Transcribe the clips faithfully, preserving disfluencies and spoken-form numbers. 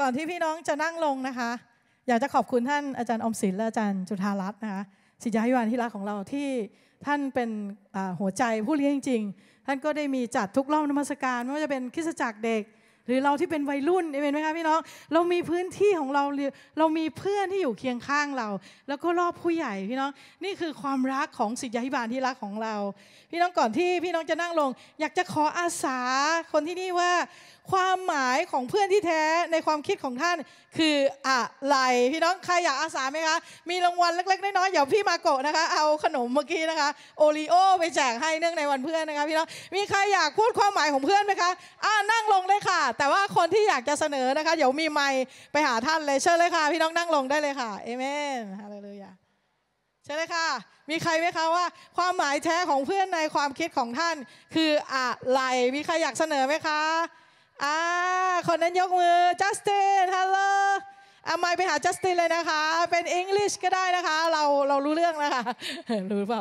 ก่อนที่พี่น้องจะนั่งลงนะคะอยากจะขอบคุณท่านอาจารย์อมศิลป์และอาจารย์จุฑารัตน์นะคะศิษยาภิบาลที่รักของเราที่ท่านเป็นหัวใจผู้เลี้ยงจริงๆท่านก็ได้มีจัดทุกรอบนมัสการไม่ว่าจะเป็นคริสตจักรเด็กหรือเราที่เป็นวัยรุ่นเห็นไหมคะพี่น้องเรามีพื้นที่ของเราเรามีเพื่อนที่อยู่เคียงข้างเราแล้วก็รอบผู้ใหญ่พี่น้องนี่คือความรักของศิษยาภิบาลที่รักของเราพี่น้องก่อนที่พี่น้องจะนั่งลงอยากจะขออาสาคนที่นี่ว่าความหมายของเพื่อนที่แท้ในความคิดของท่านคืออะไรพี่น้องใครอยากอาสาไหมคะมีรางวัลเล็กๆน้อยๆเดี๋ยวพี่มาโกะนะคะเอาขนมเมื่อกี้นะคะโอรีโอไปแจกให้เนื่องในวันเพื่อนนะคะพี่น้องมีใครอยากพูดความหมายของเพื่อนไหมคะอ่านั่งลงเลยค่ะแต่ว่าคนที่อยากจะเสนอนะคะเดี๋ยวมีไมค์ไปหาท่านเลยเชิญเลยค่ะพี่น้องนั่งลงได้เลยค่ะเอเมนฮาเลลูยาเชิญเลยค่ะมีใครไหมคะว่าความหมายแท้ของเพื่อนในความคิดของท่านคืออะไรมีใครอยากเสนอไหมคะอ่าคนนั้นยกมือจัสตินฮัลโหลเอาไมค์ไปหาจัสตินเลยนะคะเป็นอังกฤษก็ได้นะคะเราเรารู้เรื่องนะคะรู้เปล่า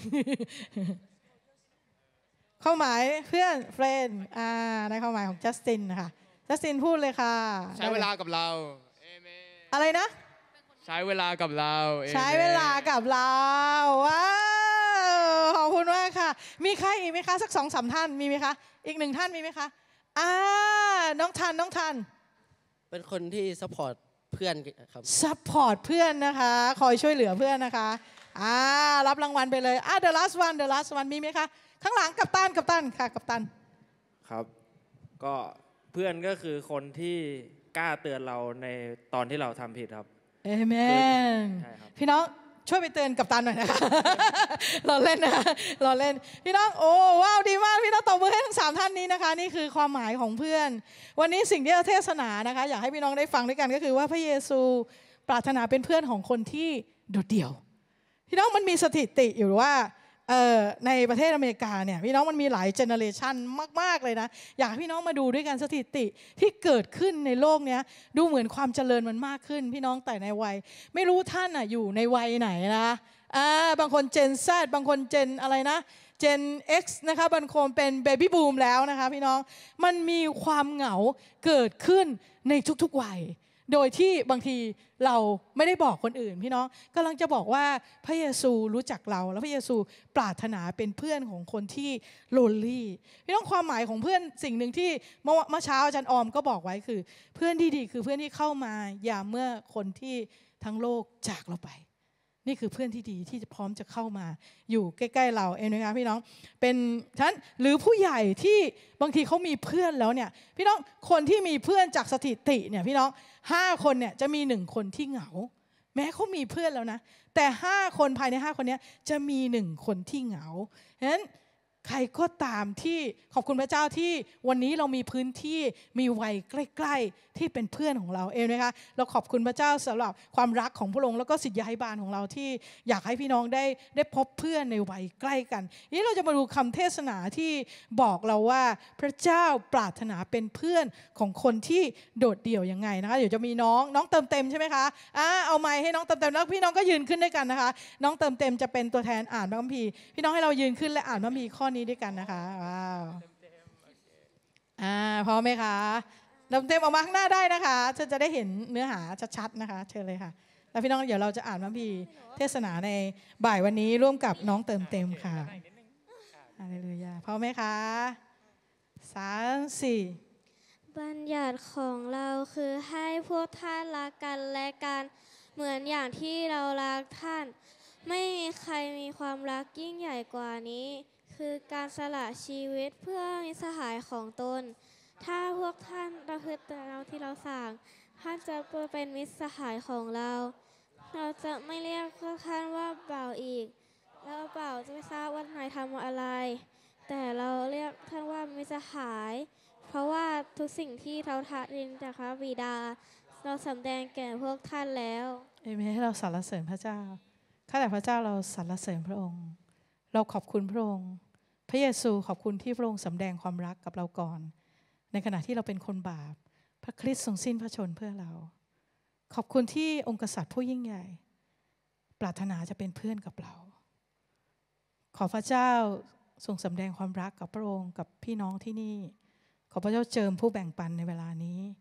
ความหมายเพื่อนเฟรนด์อ่าในความหมายของจัสตินนะคะจัสตินพูดเลยค่ะใช้เวลากับเราอะไรนะใช้เวลากับเราใช้เวลากับเราว้าวขอบคุณมากค่ะมีใครอีกไหมคะสักสองสามท่านมีไหมคะอีกหนึ่งท่านมีไหมคะอ่าน้องทันน้องทันเป็นคนที่ซัพพอร์ตเพื่อนครับซัพพอร์ตเพื่อนนะคะคอยช่วยเหลือเพื่อนนะคะอ่ารับรางวัลไปเลยอ่า the last one the last one มีไหมคะข้างหลังกัปตันกัปตันค่ะกัปตันครับก็เพื่อนก็คือคนที่กล้าเตือนเราในตอนที่เราทำผิดครับเอเมนพี่น้องช่วยไปเตือนกัปตันหน่อยนะคะเราเล่นนะเราเล่นพี่น้องโอ้ว้าวดีมากพี่น้องตบมือให้ทั้งสามท่านนี้นะคะนี่คือความหมายของเพื่อนวันนี้สิ่งที่เราเทศนานะคะอยากให้พี่น้องได้ฟังด้วยกันก็คือว่าพระเยซูปรารถนาเป็นเพื่อนของคนที่โดดเดี่ยวพี่น้องมันมีสถิติอยู่ว่าในประเทศอเมริกาเนี่ยพี่น้องมันมีหลายเจเนอเรชันมากๆเลยนะอยากให้พี่น้องมาดูด้วยกันสถิติที่เกิดขึ้นในโลกนี้ดูเหมือนความเจริญมันมากขึ้นพี่น้องแต่ในวัยไม่รู้ท่านอ่ะอยู่ในวัยไหนนะอ่าบางคนเจน Z บางคนเจนอะไรนะเจน X นะคะบางคนเป็นเบบี้บูมแล้วนะคะพี่น้องมันมีความเหงาเกิดขึ้นในทุกๆวัยโดยที่บางทีเราไม่ได้บอกคนอื่นพี่น้องกำลังจะบอกว่าพระเยซูรู้จักเราแล้วพระเยซูปรารถนาเป็นเพื่อนของคนที่โลนลี่พี่น้องความหมายของเพื่อนสิ่งหนึ่งที่เมื่อเช้าอาจารย์ออมก็บอกไว้คือเพื่อนที่ดีคือเพื่อนที่เข้ามายามเมื่อคนที่ทั้งโลกจากเราไปนี่คือเพื่อนที่ดีที่พร้อมจะเข้ามาอยู่ใกล้ๆเราเองนะคะพี่น้องเป็นท่านหรือผู้ใหญ่ที่บางทีเขามีเพื่อนแล้วเนี่ยพี่น้องคนที่มีเพื่อนจากสถิติเนี่ยพี่น้องห้าคนเนี่ยจะมีหนึ่งคนที่เหงาแม้เขามีเพื่อนแล้วนะแต่ห้าคนภายในห้าคนนี้จะมีหนึ่งคนที่เหงาฉะนั้นใครก็ตามที่ขอบคุณพระเจ้าที่วันนี้เรามีพื้นที่มีวัยใกล้ๆที่เป็นเพื่อนของเราเองนะคะเราขอบคุณพระเจ้าสำหรับความรักของพระองค์แล้วก็ศิษยาภิบาลของเราที่อยากให้พี่น้องได้ได้พบเพื่อนในวัยใกล้กันนี้เราจะมาดูคำเทศนาที่บอกเราว่าพระเจ้าปรารถนาเป็นเพื่อนของคนที่โดดเดี่ยวยังไงนะคะเดี๋ยวจะมีน้องน้องเติมเต็มใช่ไหมคะอ่าเอาไมค์ให้น้องเติมเต็มแล้วพี่น้องก็ยืนขึ้นด้วยกันนะคะน้องเติมเต็มจะเป็นตัวแทนอ่านพระคัมภีร์พี่น้องให้เรายืนขึ้นและอ่านพระคัมภีร์ข้อนี้ด้วยกันนะคะว้าวอ่าพร้อมไหมคะเติมเต็มออกมาข้างหน้าได้นะคะจะจะได้เห็นเนื้อหาชัดๆนะคะเชิญเลยค่ะแล้วพี่น้องเดี๋ยวเราจะอ่านพระคัมภีร์เทศนาในบ่ายวันนี้ร่วมกับน้องเติมเต็มค่ะฮาเลลูยาพร้อมไหมคะสามสี่บัญญัติของเราคือให้พวกท่านรักกันและกันเหมือนอย่างที่เรารักท่านไม่มีใครมีความรักยิ่งใหญ่กว่านี้คือการสละชีวิตเพื่อมิตรสหายของตนถ้าพวกท่านประพฤติตามที่เราสั่งท่านจะเป็นมิตรสหายของเราเราจะไม่เรียกพวกท่านว่าบ่าวอีกแล้วบ่าวจะไม่ทราบว่านายทำอะไรแต่เราเรียกท่านว่ามิตรสหายเพราะว่าทุกสิ่งที่เราทารินจากพระบิดาเราสำแดงแก่พวกท่านแล้วเอเมนให้เราสรรเสริญพระเจ้าข้าแต่พระเจ้าเราสรรเสริญพระองค์เราขอบคุณพระองค์พระเยซูขอบคุณที่พระองค์สำแดงความรักกับเราก่อนในขณะที่เราเป็นคนบาปพระคริสต์ทรงสิ้นพระชนเพื่อเราขอบคุณที่องค์กษัตริย์ผู้ยิ่งใหญ่ปรารถนาจะเป็นเพื่อนกับเราขอพระเจ้าทรงสำแดงความรักกับพระองค์กับพี่น้องที่นี่ขอพระเจ้าเจิมผู้แบ่งปันในเวลานี้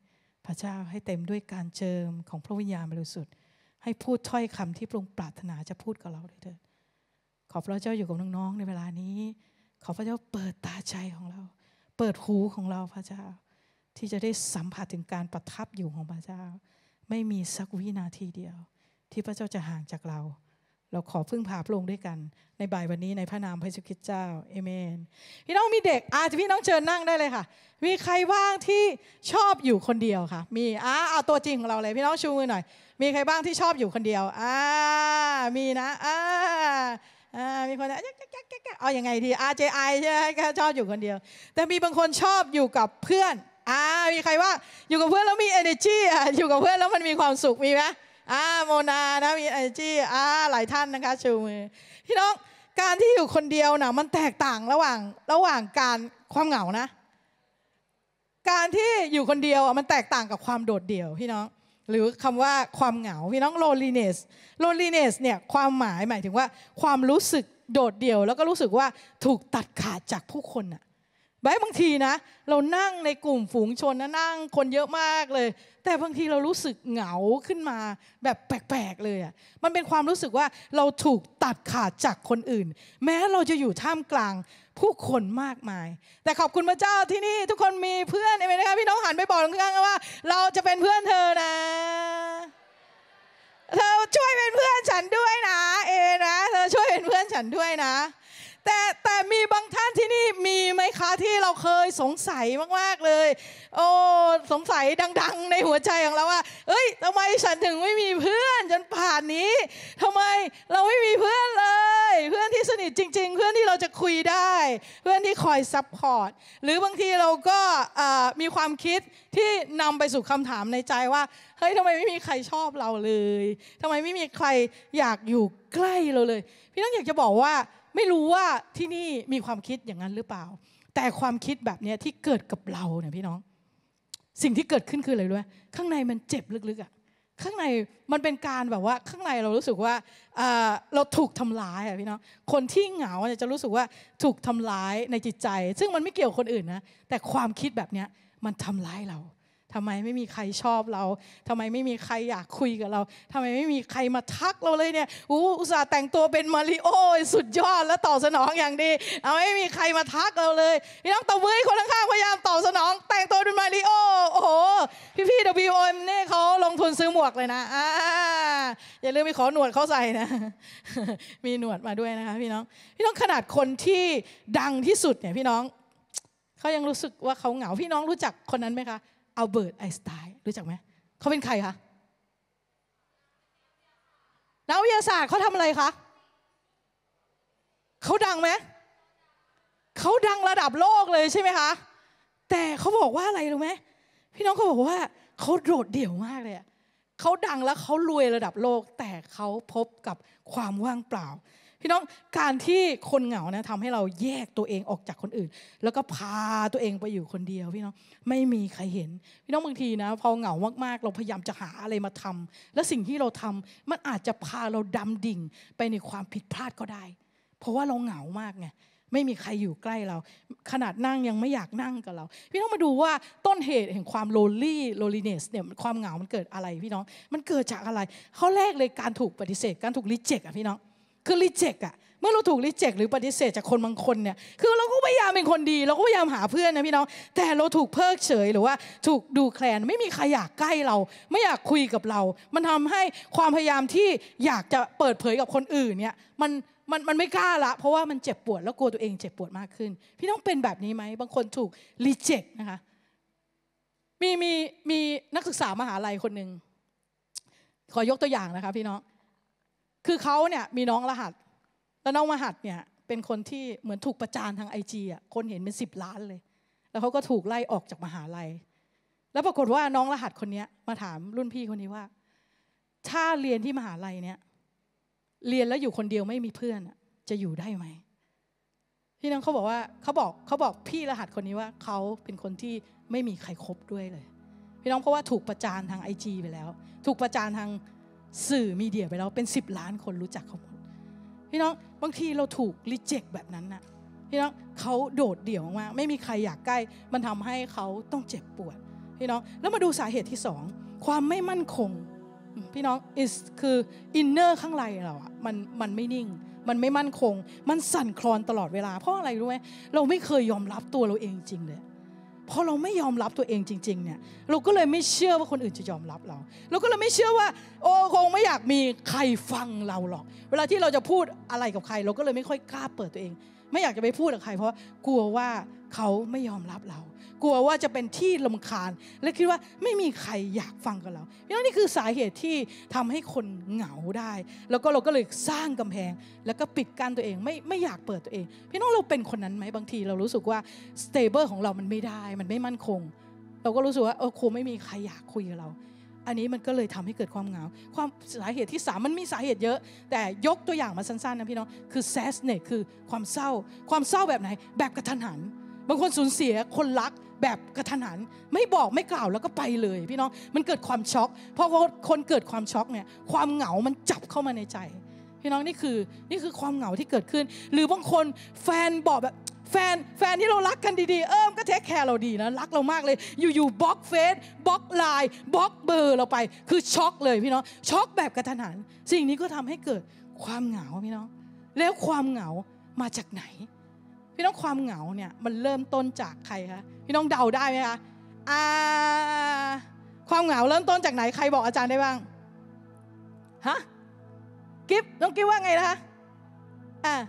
พระเจ้าให้เต็มด้วยการเจิมของพระวิญญาณบริสุทธิ์ให้พูดถ้อยคำที่พระองค์ปรารถนาจะพูดกับเราด้วยเถิดขอพระเจ้าอยู่กับน้องๆในเวลานี้ขอพระเจ้าเปิดตาใจของเราเปิดหูของเราพระเจ้าที่จะได้สัมผัสถึงการประทับอยู่ของพระเจ้าไม่มีสักวินาทีเดียวที่พระเจ้าจะห่างจากเราเราขอพึ่งพาพระองค์ด้วยกันในบ่ายวันนี้ในพระนามพระเยซูคริสต์เจ้าเอเมนพี่น้องมีเด็กอาจจะพี่น้องเชิญนั่งได้เลยค่ะมีใครบ้างที่ชอบอยู่คนเดียวค่ะมีอ่าเอาตัวจริงของเราเลยพี่น้องชูมือหน่อยมีใครบ้างที่ชอบอยู่คนเดียวอ่ามีนะอ่าอ่ามีคนเอาอย่างไงดี อาร์ เจ ไอ ใช่ไหมก็ชอบอยู่คนเดียวแต่มีบางคนชอบอยู่กับเพื่อนอ่ามีใครว่าอยู่กับเพื่อนแล้วมี energy อ่ะอยู่กับเพื่อนแล้วมันมีความสุขมีไหมอ่าโมนานะมี energy อ่าหลายท่านนะคะชูมือพี่น้องการที่อยู่คนเดียวนะมันแตกต่างระหว่างระหว่างการความเหงานะการที่อยู่คนเดียวมันแตกต่างกับความโดดเดี่ยวพี่น้องหรือคำว่าความเหงาพี่น้อง loneliness loneliness เนี่ยความหมายหมายถึงว่าความรู้สึกโดดเดี่ยวแล้วก็รู้สึกว่าถูกตัดขาดจากผู้คนน่ะบางทีนะเรานั่งในกลุ่มฝูงชนนะนั่งคนเยอะมากเลยแต่บางทีเรารู้สึกเหงาขึ้นมาแบบแปลกๆเลยอ่ะมันเป็นความรู้สึกว่าเราถูกตัดขาดจากคนอื่นแม้เราจะอยู่ท่ามกลางผู้คนมากมายแต่ขอบคุณพระเจ้าที่นี่ทุกคนมีเพื่อนเอเมนนะคะพี่น้องหันไปบอกข้างๆว่าเราจะเป็นเพื่อนเธอนะเธอช่วยเป็นเพื่อนฉันด้วยนะเอนะเธอช่วยเป็นเพื่อนฉันด้วยนะแต่แต่มีบางท่านที่นี่มีไหมคะที่เราเคยสงสัยมากๆเลยโอ้สงสัยดังๆในหัวใจของเราว่าเอ้ยทำไมฉันถึงไม่มีเพื่อนจนป่านนี้ทำไมเราไม่มีเพื่อนเลยเพื่อนที่สนิทจริงๆเพื่อนที่เราจะคุยได้เพื่อนที่คอยซัพพอร์ตหรือบางทีเราก็มีความคิดที่นำไปสู่คำถามในใจว่าเฮ้ยทำไมไม่มีใครชอบเราเลยทำไมไม่มีใครอยากอยู่ใกล้เราเลยพี่น้องอยากจะบอกว่าไม่รู้ว่าที่นี่มีความคิดอย่างนั้นหรือเปล่าแต่ความคิดแบบนี้ที่เกิดกับเราเนี่ยพี่น้องสิ่งที่เกิดขึ้นคืออะไรรู้ไหมข้างในมันเจ็บลึกๆอ่ะข้างในมันเป็นการแบบว่าข้างในเรารู้สึกว่าเราถูกทำร้ายอ่ะพี่น้องคนที่เหงาจะรู้สึกว่าถูกทำร้ายในจิตใจซึ่งมันไม่เกี่ยวกับคนอื่นนะแต่ความคิดแบบนี้มันทำร้ายเราทำไมไม่มีใครชอบเราทำไมไม่มีใครอยากคุยกับเราทำไมไม่มีใครมาทักเราเลยเนี่ยอุตส่าห์แต่งตัวเป็นมาริโอสุดยอดและตอบสนองอย่างดีเอาไม่มีใครมาทักเราเลยพี่น้องตบมือให้คนข้างๆพยายามตอบสนองแต่งตัวเป็นมาริโอโอ้โหพี่ๆ ดับเบิลยู โอ เอ็ม เนี่ยเขาลงทุนซื้อหมวกเลยนะอ่าอย่าลืมไปขอหนวดเขาใส่นะมีหนวดมาด้วยนะคะพี่น้องพี่น้องขนาดคนที่ดังที่สุดเนี่ยพี่น้องเขายังรู้สึกว่าเขาเหงาพี่น้องรู้จักคนนั้นไหมคะอัลเบิร์ตไอน์สไตน์รู้จักไหมเขาเป็นใครคะนักวิทยาศาสตร์เขาทำอะไรคะเขาดังไหมเขาดังระดับโลกเลยใช่ไหมคะแต่เขาบอกว่าอะไรรู้ไหมพี่น้องเขาบอกว่าเขาโดดเดี่ยวมากเลยเขาดังแล้วเขารวยระดับโลกแต่เขาพบกับความว่างเปล่าพี่น้องการที่คนเหงานะทำให้เราแยกตัวเองออกจากคนอื่นแล้วก็พาตัวเองไปอยู่คนเดียวพี่น้องไม่มีใครเห็นพี่น้องบางทีนะพอเหงามากๆเราพยายามจะหาอะไรมาทำและสิ่งที่เราทำมันอาจจะพาเราดำดิ่งไปในความผิดพลาดก็ได้เพราะว่าเราเหงามากไงไม่มีใครอยู่ใกล้เราขนาดนั่งยังไม่อยากนั่งกับเราพี่น้องมาดูว่าต้นเหตุแห่งความ lonely loneliness เนี่ยความเหงามันเกิดอะไรพี่น้องมันเกิดจากอะไรข้อแรกเลยการถูกปฏิเสธการถูก reject อ่ะพี่น้องคือ reject อ่ะเมื่อเราถูก reject หรือปฏิเสธจากคนบางคนเนี่ยคือเราก็พยายามเป็นคนดีเราก็พยายามหาเพื่อนนะพี่น้องแต่เราถูกเพิกเฉยหรือว่าถูกดูแคลนไม่มีใครอยากใกล้เราไม่อยากคุยกับเรามันทำให้ความพยายามที่อยากจะเปิดเผยกับคนอื่นเนี่ยมันมันมันไม่กล้าละเพราะว่ามันเจ็บปวดแล้วกลัวตัวเองเจ็บปวดมากขึ้นพี่น้องเป็นแบบนี้ไหมบางคนถูก reject นะคะมีมีมีนักศึกษามหาลัยคนหนึ่งขอยกตัวอย่างนะคะพี่น้องคือเขาเนี่ยมีน้องรหัสแล้วน้องรหัสเนี่ยเป็นคนที่เหมือนถูกประจานทางไอจีอ่ะคนเห็นเป็นสิบล้านเลยแล้วเขาก็ถูกไล่ออกจากมหาลัยแล้วปรากฏว่าน้องรหัสคนนี้มาถามรุ่นพี่คนนี้ว่าถ้าเรียนที่มหาลัยเนี่ยเรียนแล้วอยู่คนเดียวไม่มีเพื่อนจะอยู่ได้ไหมพี่น้องเขาบอกว่าเขาบอกเขาบอกพี่รหัสคนนี้ว่าเขาเป็นคนที่ไม่มีใครคบด้วยเลยพี่น้องเพราะว่าถูกประจานทางไอจีไปแล้วถูกประจานทางสื่อมีเดียไปแล้วเป็นสิบล้านคนรู้จักเขาหมดพี่น้องบางทีเราถูกรีเจ็คแบบนั้นนะพี่น้องเขาโดดเดี่ยวมากไม่มีใครอยากใกล้มันทำให้เขาต้องเจ็บปวดพี่น้องแล้วมาดูสาเหตุที่สองความไม่มั่นคงพี่น้อง is คือ inner ข้างในเราอะมันมันไม่นิ่งมันไม่มั่นคงมันสั่นคลอนตลอดเวลาเพราะอะไรรู้ไหมเราไม่เคยยอมรับตัวเราเองจริงเลยพอเราไม่ยอมรับตัวเองจริงๆเนี่ยเราก็เลยไม่เชื่อว่าคนอื่นจะยอมรับเราเราก็เลยไม่เชื่อว่าโอ้คงไม่อยากมีใครฟังเราหรอกเวลาที่เราจะพูดอะไรกับใครเราก็เลยไม่ค่อยกล้าเปิดตัวเองไม่อยากจะไปพูดกับใครเพราะกลัวว่าเขาไม่ยอมรับเรากลัวว่าจะเป็นที่รำคาญและคิดว่าไม่มีใครอยากฟังกับเราเพราะนี่คือสาเหตุที่ทำให้คนเหงาได้แล้วก็เราก็เลยสร้างกำแพงแล้วก็ปิดกั้นตัวเองไม่ไม่อยากเปิดตัวเองพี่น้องเราเป็นคนนั้นไหมบางทีเรารู้สึกว่าสเตเบิลของเรามันไม่ได้มันไม่มั่นคงเราก็รู้สึกว่าเออคงไม่มีใครอยากคุยกับเราอันนี้มันก็เลยทำให้เกิดความเหงาความสาเหตุที่สามมันมีสาเหตุเยอะแต่ยกตัวอย่างมาสั้นๆนะพี่น้องคือ sadness คือความเศร้าความเศร้าแบบไหนแบบกระทันหันบางคนสูญเสียคนรักแบบกระทันหันไม่บอกไม่กล่าวแล้วก็ไปเลยพี่น้องมันเกิดความช็อกเพราะว่าคนเกิดความช็อกเนี่ยความเหงามันจับเข้ามาในใจพี่น้องนี่คือนี่คือความเหงาที่เกิดขึ้นหรือบางคนแฟนบอกแบบแฟนแฟนที่เรารักกันดีๆเออก็เทคแคร์เราดีนะรักเรามากเลยอยู่ๆบล็อกเฟซบล็อกไลน์บล็อกเบอร์เราไปคือช็อกเลยพี่น้องช็อกแบบกระทันหันสิ่งนี้ก็ทำให้เกิดความเหงาพี่น้องแล้วความเหงามาจากไหนพี่น้องความเหงาเนี่ยมันเริ่มต้นจากใครคะพี่น้องเดาได้ไหมคะอ่าความเหงาเริ่มต้นจากไหนใครบอกอาจารย์ได้บ้างฮะกิ๊บน้องกิ๊บว่าไงนะคะอ่า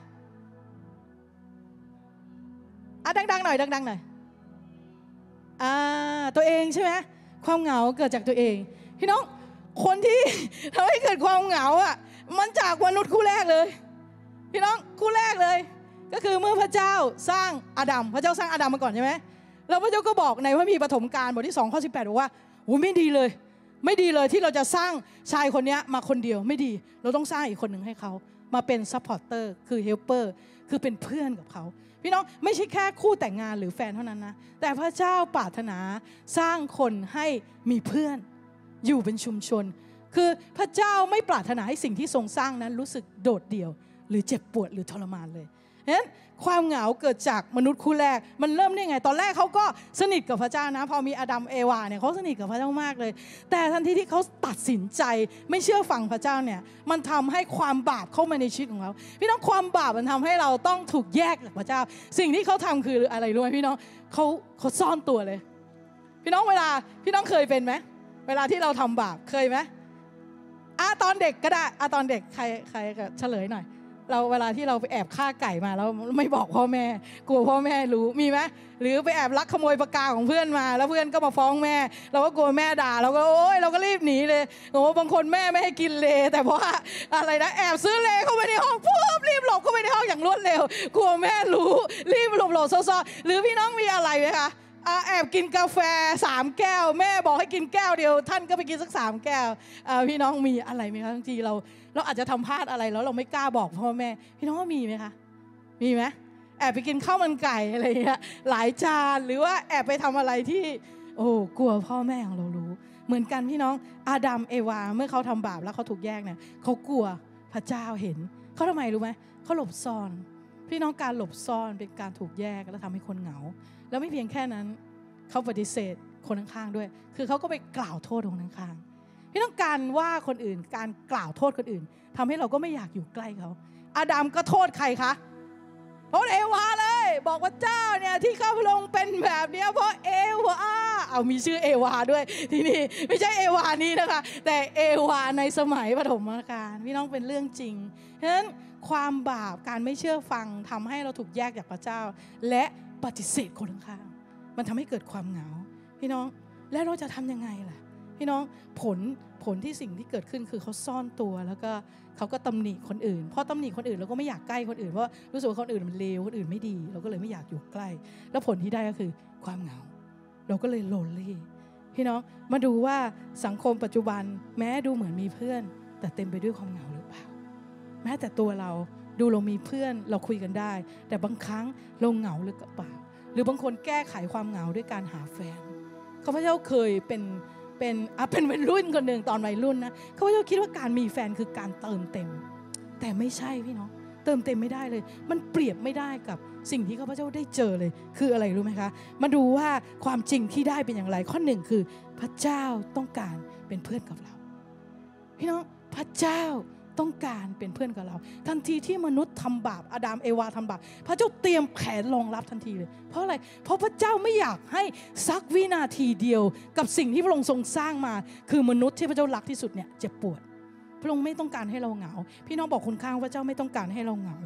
อ่ะดังๆหน่อยดังๆหน่อยอ่าตัวเองใช่ไหมความเหงาเกิดจากตัวเองพี่น้องคนที่ทำให้เกิดความเหงาอ่ะมันจากมนุษย์คู่แรกเลยพี่น้องคู่แรกเลยก็คือเมื่อพระเจ้าสร้างอาดัมพระเจ้าสร้างอาดัมมาก่อนใช่ไหมแล้วพระเจ้าก็บอกในพระคัมภีร์ปฐมกาลบทที่สองข้อสิบแปดบอกว่าโอ้ไม่ดีเลยไม่ดีเลยที่เราจะสร้างชายคนนี้มาคนเดียวไม่ดีเราต้องสร้างอีกคนหนึ่งให้เขามาเป็นซัพพอร์เตอร์คือเฮลเปอร์คือเป็นเพื่อนกับเขาพี่น้องไม่ใช่แค่คู่แต่งงานหรือแฟนเท่านั้นนะแต่พระเจ้าปรารถนาสร้างคนให้มีเพื่อนอยู่เป็นชุมชนคือพระเจ้าไม่ปรารถนาให้สิ่งที่ทรงสร้างนั้นรู้สึกโดดเดี่ยวหรือเจ็บปวดหรือทรมานเลยเพราะฉะนั้นความเหงาเกิดจากมนุษย์คู่แรกมันเริ่มได้ไงตอนแรกเขาก็สนิทกับพระเจ้านะพอมีอาดัมเอวาเนี่ยเขาสนิทกับพระเจ้ามากเลยแต่ทันทีที่เขาตัดสินใจไม่เชื่อฟังพระเจ้าเนี่ยมันทำให้ความบาปเข้ามาในชีวิตของเขาพี่น้องความบาปมันทำให้เราต้องถูกแยกจากพระเจ้าสิ่งที่เขาทำคืออะไรรู้ไหมพี่น้องเขาเขาซ่อนตัวเลยพี่น้องเวลาพี่น้องเคยเป็นไหมเวลาที่เราทำบาปเคยไหมอ่ะตอนเด็กก็ได้อ่ะตอนเด็กใครใครเฉลยหน่อยเราเวลาที่เราไปแอบฆ่าไก่มาแล้วไม่บอกพ่อแม่กลัวพ่อแม่รู้มีไหมหรือไปแอบลักขโมยปากกาของเพื่อนมาแล้วเพื่อนก็มาฟ้องแม่เราก็กลัวแม่ด่าเราก็โอ๊ยเราก็รีบหนีเลยโอ้บางคนแม่ไม่ให้กินเลแต่เพราะอะไรนะแอบซื้อเลเข้าไปในห้องปุ๊บรีบหลบเข้าไปในห้องอย่างรวดเร็วกลัวแม่รู้รีบหลบหลบซ่อนๆหรือพี่น้องมีอะไรไหมคะแอบกินกาแฟสามแก้วแม่บอกให้กินแก้วเดียวท่านก็ไปกินสักสามแก้วพี่น้องมีอะไรไหมคะบางทีเราเราอาจจะทำพลาดอะไรแล้วเราไม่กล้าบอกพ่อแม่พี่น้องว่ามีไหมคะมีไหมแอบไปกินข้าวมันไก่อะไรอย่างเงี้ยหลายจานหรือว่าแอบไปทำอะไรที่โอ้กลัวพ่อแม่ของเรารู้เหมือนกันพี่น้องอาดัมเอวาเมื่อเขาทำบาปแล้วเขาถูกแยกเนี่ยเขากลัวพระเจ้าเห็นเขาทำไมรู้ไหมเขาหลบซ่อนพี่น้องการหลบซ่อนเป็นการถูกแยกแล้วทำให้คนเหงาแล้วไม่เพียงแค่นั้นเขาปฏิเสธคนข้างๆด้วยคือเขาก็ไปกล่าวโทษคนข้างๆพี่ต้องการว่าคนอื่นการกล่าวโทษคนอื่นทำให้เราก็ไม่อยากอยู่ใกล้เขาอาดัมก็โทษใครคะโทษเอวาเลยบอกว่าเจ้าเนี่ยที่ข้าพระองค์เป็นแบบนี้เพราะเอวาเอามีชื่อเอวาด้วยที่นี่ไม่ใช่เอวานี้นะคะแต่เอวาในสมัยปฐมกาลพี่น้องเป็นเรื่องจริงเพราะฉะนั้นความบาปการไม่เชื่อฟังทำให้เราถูกแยกจากพระเจ้าและปฏิเสธคนข้างๆมันทำให้เกิดความเหงาพี่น้องแล้วเราจะทำยังไงล่ะพี่น้องผลผลที่สิ่งที่เกิดขึ้นคือเขาซ่อนตัวแล้วก็เขาก็ตำหนิคนอื่นพอตำหนิคนอื่นเราก็ไม่อยากใกล้คนอื่นเพราะรู้สึกว่าคนอื่นมันเลวคนอื่นไม่ดีเราก็เลยไม่อยากอยู่ใกล้แล้วผลที่ได้ก็คือความเหงาเราก็เลยโลนลี่พี่น้องมาดูว่าสังคมปัจจุบันแม้ดูเหมือนมีเพื่อนแต่เต็มไปด้วยความเหงาหรือเปล่าแม้แต่ตัวเราดูเรามีเพื่อนเราคุยกันได้แต่บางครั้งเราเหงาหรือเปล่าหรือบางคนแก้ไขความเหงาด้วยการหาแฟนข้าพเจ้าเคยเป็นเป็นอ่ะเป็นวัยรุ่นคนหนึ่งตอนวัยรุ่นนะข้าพเจ้าคิดว่าการมีแฟนคือการเติมเต็มแต่ไม่ใช่พี่น้องเติมเต็มไม่ได้เลยมันเปรียบไม่ได้กับสิ่งที่ข้าพเจ้าได้เจอเลยคืออะไรรู้ไหมคะมาดูว่าความจริงที่ได้เป็นอย่างไรข้อหนึ่งคือพระเจ้าต้องการเป็นเพื่อนกับเราพี่น้องพระเจ้าต้องการเป็นเพื่อนกับเราทันทีที่มนุษย์ทำบาปอาดัมเอวาทำบาปพระเจ้าเตรียมแผนรองรับทันทีเลยเพราะอะไรเพราะพระเจ้าไม่อยากให้สักวินาทีเดียวกับสิ่งที่พระองค์ทรงสร้างมาคือมนุษย์ที่พระเจ้ารักที่สุดเนี่ยเจ็บปวดพระองค์ไม่ต้องการให้เราเหงาพี่น้องบอกคนข้างพระเจ้าไม่ต้องการให้เราเหงา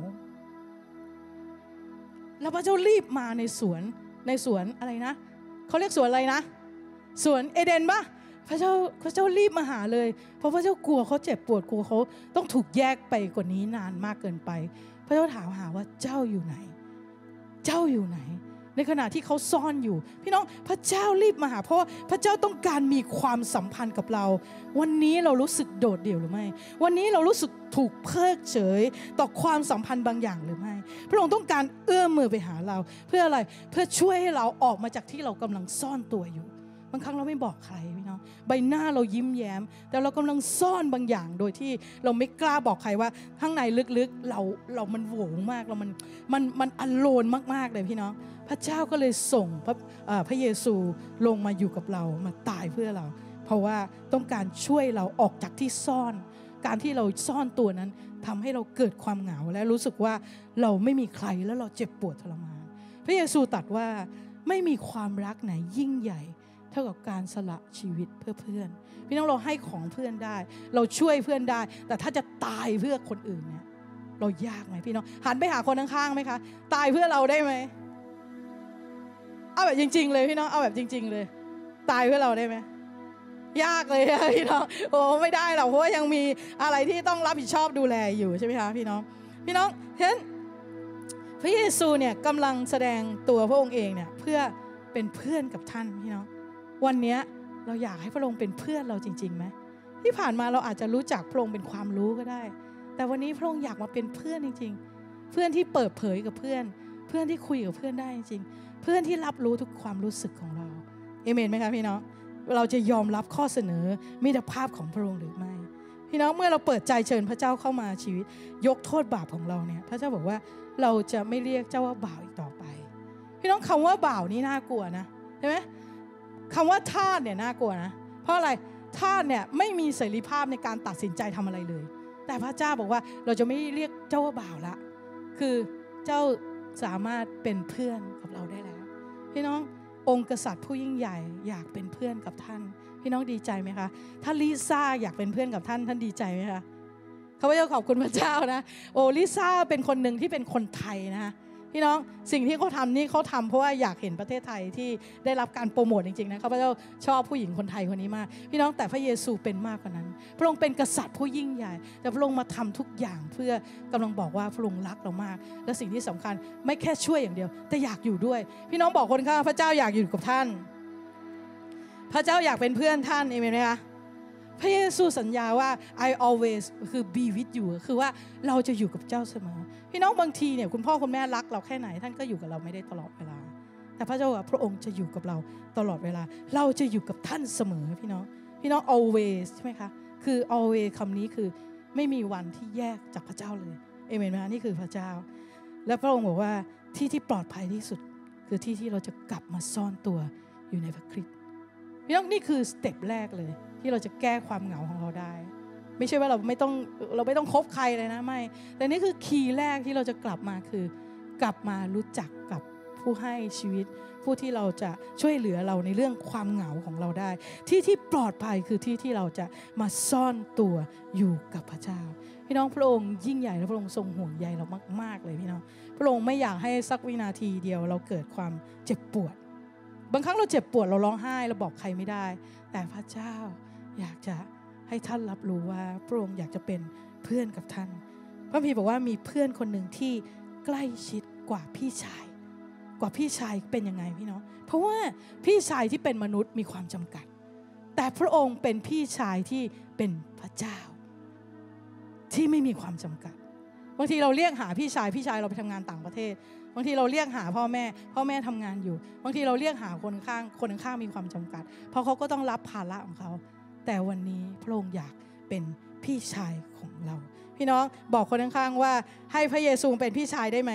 แล้วพระเจ้ารีบมาในสวนในสวนอะไรนะเขาเรียกสวนอะไรนะสวนเอเดนปะพระเจ้าพระเจ้ารีบมาหาเลยเพราะพระเจ้ากลัวเขาเจ็บปวดกลัวเขาต้องถูกแยกไปกว่านี้นานมากเกินไปพระเจ้าถามหาว่าเจ้าอยู่ไหนเจ้าอยู่ไหนในขณะที่เขาซ่อนอยู่พี่น้องพระเจ้ารีบมาหาเพราะพระเจ้าต้องการมีความสัมพันธ์กับเราวันนี้เรารู้สึกโดดเดี่ยวหรือไม่วันนี้เรารู้สึกถูกเพิกเฉยต่อความสัมพันธ์บางอย่างหรือไม่พระองค์ต้องการเอื้อมมือไปหาเราเพื่ออะไรเพื่อช่วยให้เราออกมาจากที่เรากำลังซ่อนตัวอยู่บางครั้งเราไม่บอกใครพี่น้องใบหน้าเรายิ้มแย้มแต่เรากำลังซ่อนบางอย่างโดยที่เราไม่กล้าบอกใครว่าข้างในลึกๆเราเรามันโหวงมากเรามันมันมันอโลนมากๆเลยพี่น้องพระเจ้าก็เลยส่งพระพระเยซูลงมาอยู่กับเรามาตายเพื่อเราเพราะว่าต้องการช่วยเราออกจากที่ซ่อนการที่เราซ่อนตัวนั้นทำให้เราเกิดความเหงาและรู้สึกว่าเราไม่มีใครแล้วเราเจ็บปวดทรมานพระเยซูตรัสว่าไม่มีความรักไหนยิ่งใหญ่เท่ากับการสละชีวิตเพื่อเพื่อนพี่น้องเราให้ของเพื่อนได้เราช่วยเพื่อนได้แต่ถ้าจะตายเพื่อคนอื่นเนี่ยเรายากไหมพี่น้องหันไปหาคนข้างๆไหมคะตายเพื่อเราได้ไหมเอาแบบจริงๆเลยพี่น้องเอาแบบจริงๆเลยตายเพื่อเราได้ไหมยากเลยพี่น้องโอ้ไม่ได้หรอกเพราะว่ายังมีอะไรที่ต้องรับผิดชอบดูแลอยู่ใช่ไหมคะพี่น้องพี่น้องเห็นพระเยซูเนี่ยกำลังแสดงตัวพระองค์เองเนี่ยเพื่อเป็นเพื่อนกับท่านพี่น้องวันนี้เราอยากให้พระองค์เป็นเพื่อนเราจริงๆไหมที่ผ่านมาเราอาจจะรู้จักพระองค์เป็นความรู้ก็ได้แต่วันนี้พระองค์อยากมาเป็นเพื่อนจริงๆเพื่อนที่เปิดเผยกับเพื่อนเพื่อนที่คุยกับเพื่อนได้จริงๆเพื่อนที่รับรู้ทุกความรู้สึกของเราเอเมนไหมคะพี่น้องเราจะยอมรับข้อเสนอมิตรภาพของพระองค์หรือไม่พี่น้องเมื่อเราเปิดใจเชิญพระเจ้าเข้ามาชีวิตยกโทษบาปของเราเนี่ยพระเจ้าบอกว่าเราจะไม่เรียกเจ้าว่าบ่าวอีกต่อไปพี่น้องคำว่าบ่าวนี่น่ากลัวนะใช่ไหมคำว่าทาสเนี่ยน่ากลัวนะเพราะอะไรทาสเนี่ยไม่มีเสรีภาพในการตัดสินใจทำอะไรเลยแต่พระเจ้าบอกว่าเราจะไม่เรียกเจ้าว่าบ่าวละคือเจ้าสามารถเป็นเพื่อนกับเราได้แล้วพี่น้ององค์กษัตริย์ผู้ยิ่งใหญ่อยากเป็นเพื่อนกับท่านพี่น้องดีใจไหมคะถ้าลิซ่าอยากเป็นเพื่อนกับท่านท่านดีใจไหมคะข้าพเจ้าขอบคุณพระเจ้านะโอ้ลิซ่าเป็นคนหนึ่งที่เป็นคนไทยนะพี่น้องสิ่งที่เขาทำนี่เขาทำเพราะว่าอยากเห็นประเทศไทยที่ได้รับการโปรโมทจริงๆนะข้าพเจ้าชอบผู้หญิงคนไทยคนนี้มากพี่น้องแต่พระเยซูเป็นมากกว่านั้นพระองค์เป็นกษัตริย์ผู้ยิ่งใหญ่แต่พระองค์มาทำทุกอย่างเพื่อกำลังบอกว่าพระองค์รักเรามากและสิ่งที่สำคัญไม่แค่ช่วยอย่างเดียวแต่อยากอยู่ด้วยพี่น้องบอกคนข้างพระเจ้าอยากอยู่กับท่านพระเจ้าอยากเป็นเพื่อนท่านเอเมนไหมคะพระเยซูสัญญาว่า I always คือ be with you คือว่าเราจะอยู่กับเจ้าเสมอพี่น้องบางทีเนี่ยคุณพ่อคุณแม่รักเราแค่ไหนท่านก็อยู่กับเราไม่ได้ตลอดเวลาแต่พระเจ้าว่าพระองค์จะอยู่กับเราตลอดเวลาเราจะอยู่กับท่านเสมอพี่น้องพี่น้อง always ใช่ไหมคะคือ always คำนี้คือไม่มีวันที่แยกจากพระเจ้าเลยเอเมนไหมคะนี่คือพระเจ้าและพระองค์บอกว่าที่ที่ปลอดภัยที่สุดคือที่ที่เราจะกลับมาซ่อนตัวอยู่ในพระคริสต์พี่น้องนี่คือสเต็ปแรกเลยที่เราจะแก้ความเหงาของเราได้ไม่ใช่ว่าเราไม่ต้องเราไม่ต้องคบใครเลยนะไม่แต่นี่คือคีย์แรกที่เราจะกลับมาคือกลับมารู้จักกับผู้ให้ชีวิตผู้ที่เราจะช่วยเหลือเราในเรื่องความเหงาของเราได้ที่ที่ปลอดภัยคือที่ที่เราจะมาซ่อนตัวอยู่กับพระเจ้าพี่น้องพระองค์ยิ่งใหญ่และพระองค์ทรงห่วงใยเรามากๆเลยพี่น้องพระองค์ไม่อยากให้สักวินาทีเดียวเราเกิดความเจ็บปวดบางครั้งเราเจ็บปวดเราร้องไห้เราบอกใครไม่ได้แต่พระเจ้าอยากจะให้ท่านรับรู้ว่าพระองค์อยากจะเป็นเพื่อนกับท่านพระคัมภีร์บอกว่ามีเพื่อนคนหนึ่งที่ใกล้ชิดกว่าพี่ชายกว่าพี่ชายเป็นยังไงพี่น้องเพราะว่าพี่ชายที่เป็นมนุษย์มีความจำกัดแต่พระองค์เป็นพี่ชายที่เป็นพระเจ้าที่ไม่มีความจำกัดบางทีเราเรียกหาพี่ชายพี่ชายเราไปทำงานต่างประเทศบางทีเราเรียกหาพ่อแม่พ่อแม่ทำงานอยู่บางทีเราเรียกหาคนข้างคนข้างมีความจำกัดเพราะเขาก็ต้องรับภาระของเขาแต่วันนี้พระองค์อยากเป็นพี่ชายของเราพพี่น้องบอกคนข้างๆว่าให้พระเยซูเป็นพี่ชายได้ไหม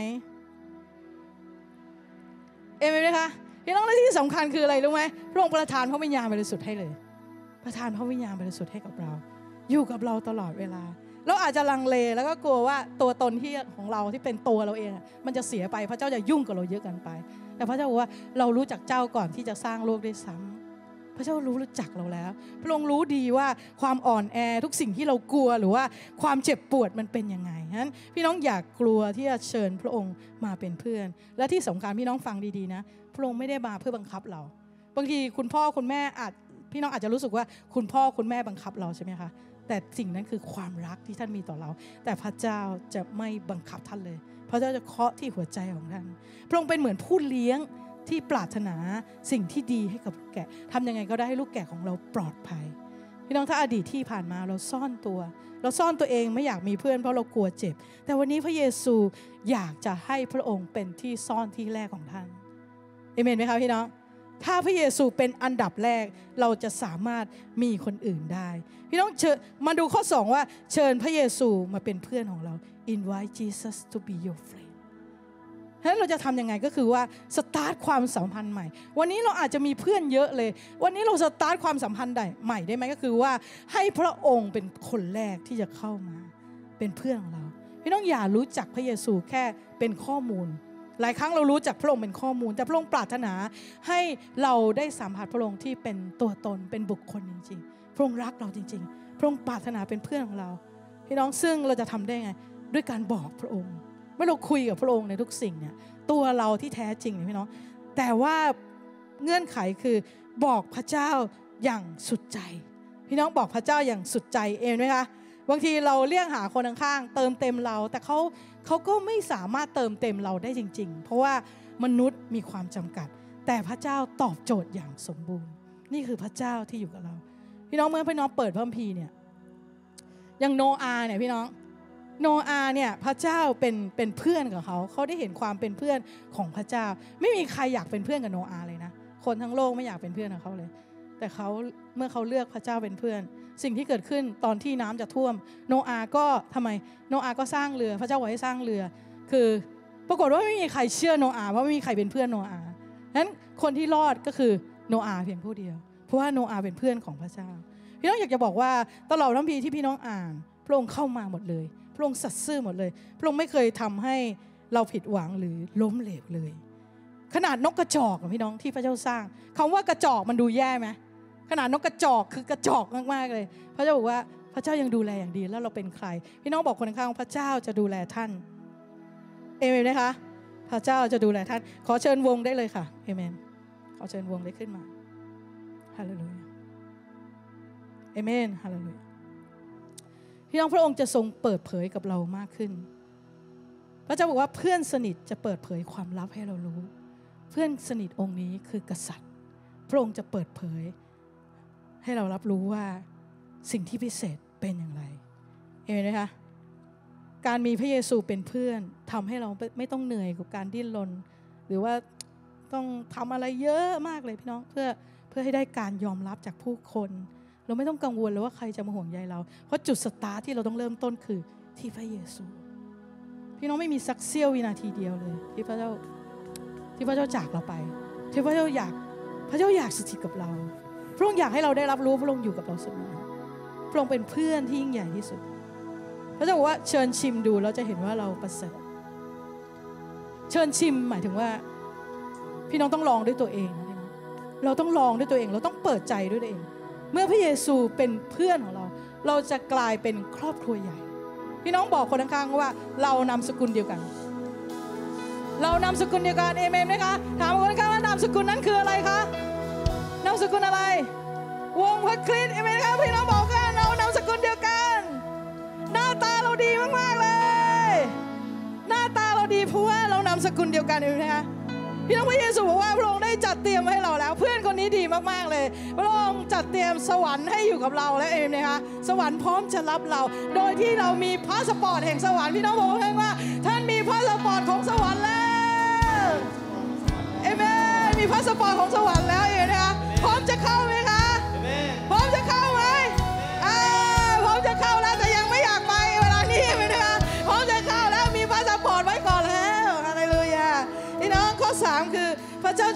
เอเมนไหมคะพี่น้องและที่สำคัญคืออะไรรู้ไหมพระองค์ประทานพระวิญญาณบริสุทธิ์ให้เลยประทานพระวิญญาณบริสุทธิ์ให้กับเราอยู่กับเราตลอดเวลาเราอาจจะลังเลแล้วก็กลัวว่าตัวตนที่ของเราที่เป็นตัวเราเองมันจะเสียไปพระเจ้าจะยุ่งกับเราเยอะเกินไปแต่พระเจ้าบอกว่าเรารู้จักเจ้าก่อนที่จะสร้างโลกด้วยซ้ำพระเจ้ารู้รู้จักเราแล้วพระองค์รู้ดีว่าความอ่อนแอทุกสิ่งที่เรากลัวหรือว่าความเจ็บปวดมันเป็นยังไงฉะนั้นพี่น้องอย่ากกลัวที่จะเชิญพระองค์มาเป็นเพื่อนและที่สำคัญพี่น้องฟังดีๆนะพระองค์ไม่ได้มาเพื่อบังคับเราบางทีคุณพ่อคุณแม่อาจพี่น้องอาจจะรู้สึกว่าคุณพ่อคุณแม่บังคับเราใช่ไหมคะแต่สิ่งนั้นคือความรักที่ท่านมีต่อเราแต่พระเจ้าจะไม่บังคับท่านเลยพระเจ้าจะเคาะที่หัวใจของท่านพระองค์เป็นเหมือนผู้เลี้ยงที่ปรารถนาสิ่งที่ดีให้กับลูกแกะทำยังไงก็ได้ให้ลูกแกะของเราปลอดภัยพี่น้องถ้าอดีตที่ผ่านมาเราซ่อนตัวเราซ่อนตัวเองไม่อยากมีเพื่อนเพราะเรากลัวเจ็บแต่วันนี้พระเยซูอยากจะให้พระองค์เป็นที่ซ่อนที่แรกของท่านเอเมนไหมคะพี่น้องถ้าพระเยซูเป็นอันดับแรกเราจะสามารถมีคนอื่นได้พี่น้องเชิญมาดูข้อสองว่าเชิญพระเยซูมาเป็นเพื่อนของเรา invite Jesus to be your friend ฉะนั้นเราจะทำยังไงก็คือว่าสตาร์ทความสัมพันธ์ใหม่วันนี้เราอาจจะมีเพื่อนเยอะเลยวันนี้เราสตาร์ทความสัมพันธ์ใหม่ได้ไหมก็คือว่าให้พระองค์เป็นคนแรกที่จะเข้ามาเป็นเพื่อนของเราพี่น้องอย่ารู้จักพระเยซูแค่เป็นข้อมูลหลายครั้งเรารู้จักพระองค์เป็นข้อมูลแต่พระองค์ปรารถนาให้เราได้สัมผัสพระองค์ที่เป็นตัวตนเป็นบุคคลจริงๆพระองค์รักเราจริงๆพระองค์ปรารถนาเป็นเพื่อนของเราพี่น้องซึ่งเราจะทำได้ไงด้วยการบอกพระองค์เมื่อเราคุยกับพระองค์ในทุกสิ่งเนี่ยตัวเราที่แท้จริงเนี่ยพี่น้องแต่ว่าเงื่อนไขคือบอกพระเจ้าอย่างสุดใจพี่น้องบอกพระเจ้าอย่างสุดใจเองไหมคะบางทีเราเรียกหาคนข้างๆเติมเต็มเราแต่เขาเขาก็ไม่สามารถเติมเต็มเราได้จริงๆเพราะว่ามนุษย์มีความจำกัดแต่พระเจ้าตอบโจทย์อย่างสมบูรณ์นี่คือพระเจ้าที่อยู่กับเราพี่น้องเมื่อพี่น้องเปิดพระคัมภีร์เนี่ยอย่างโนอาห์เนี่ยพี่น้องโนอาห์เนี่ยพระเจ้าเป็นเป็นเพื่อนกับเขาเขาได้เห็นความเป็นเพื่อนของพระเจ้าไม่มีใครอยากเป็นเพื่อนกับโนอาห์เลยนะคนทั้งโลกไม่อยากเป็นเพื่อนกับเขาเลยแต่เขาเมื่อเขาเลือกพระเจ้าเป็นเพื่อนสิ่งที่เกิดขึ้นตอนที่น้ำจะท่วมโนอาห์ก็ทำไมโนอาห์ก็สร้างเรือพระเจ้าบอกให้สร้างเรือคือปรากฏว่าไม่มีใครเชื่อโนอาห์เพราะไม่มีใครเป็นเพื่อนโนอาห์นั้นคนที่รอดก็คือโนอาห์เพียงผู้เดียวเพราะว่าโนอาห์เป็นเพื่อนของพระเจ้าพี่น้องอยากจะบอกว่าตลอดพระคัมภีร์ที่พี่น้องอ่านพระองค์เข้ามาหมดเลยพระองค์สัตย์ซื่อหมดเลยพระองค์ไม่เคยทำให้เราผิดหวังหรือล้มเหลวเลยขนาดนกกระจอกพี่น้องที่พระเจ้าสร้างคำว่ากระจอกมันดูแย่ไหมขนาดนกกระจอกคือกระจอกมากๆเลยพระเจ้าบอกว่าพระเจ้ายังดูแลอย่างดีแล้วเราเป็นใครพี่น้องบอกคนข้างๆพระเจ้าจะดูแลท่านเอเมนไหมคะพระเจ้าจะดูแลท่านขอเชิญวงได้เลยค่ะเอเมนขอเชิญวงได้ขึ้นมาฮาเลลูยาเอเมนฮาเลลูยาพี่น้องพระองค์จะทรงเปิดเผยกับเรามากขึ้นพระเจ้าบอกว่าเพื่อนสนิทจะเปิดเผยความลับให้เรารู้เพื่อนสนิทองค์นี้คือกษัตริย์พระองค์จะเปิดเผยให้เรารับรู้ว่าสิ่งที่พิเศษเป็นอย่างไรเห็นไหมคะการมีพระเยซูเป็นเพื่อนทำให้เราไม่ต้องเหนื่อยกับการดิ้นรนหรือว่าต้องทำอะไรเยอะมากเลยพี่น้องเพื่อเพื่อให้ได้การยอมรับจากผู้คนเราไม่ต้องกังวลเลยว่าใครจะมาห่วงใยเราเพราะจุดสตาร์ทที่เราต้องเริ่มต้นคือที่พระเยซูพี่น้องไม่มีสักเสี้ยววินาทีเดียวเลยที่พระเจ้าที่พระเจ้าจากเราไปที่พระเจ้าอยากพระเจ้าอยากสถิตกับเราพระองค์อยากให้เราได้รับรู้พระองค์อยู่กับเราเสมอพระองค์เป็นเพื่อนที่ยิ่งใหญ่ที่สุดพระเจ้าบอกว่าเชิญชิมดูแล้วจะเห็นว่าเราประเสริฐเชิญชิมหมายถึงว่าพี่น้องต้องลองด้วยตัวเองนะพี่น้องเราต้องลองด้วยตัวเองเราต้องเปิดใจด้วยตัวเองเมื่อพระเยซูเป็นเพื่อนของเราเราจะกลายเป็นครอบครัวใหญ่พี่น้องบอกคนข้างๆว่าเรานามสกุลเดียวกันเรานามสกุลเดียวกันเอเมนไหมคะถามคนข้างๆว่านามสกุลนั้นคืออะไรคะนามสกุลอะไรวงพระคริสต์เอเมนครับพี่น้องบอกกันเรานามสกุลเดียวกันหน้าตาเราดีมากๆเลยหน้าตาเราดีเพราะว่าเรานามสกุลเดียวกันเอเมนไหมคะพี่น้องพระเยซูบอกว่าพระองค์ได้จัดเตรียมให้เราแล้วเพื่อนคนนี้ดีมากๆเลยพระองค์จัดเตรียมสวรรค์ให้อยู่กับเราแล้วเองนะคะสวรรค์พร้อมจะรับเราโดยที่เรามีพาสปอร์ตแห่งสวรรค์พี่น้องบอกให้ว่าท่านมีพาสปอร์ตของสวรรค์แล้วเอเมนมีพาสปอร์ตของสวรรค์แล้วเองนะคะพร้อมจะเข้าไหมคะพร้อมจะเข้าไหมอ่าพร้อมจะเข้าแล้วแต่ยังไม่อยากไปเวลานี้เอเม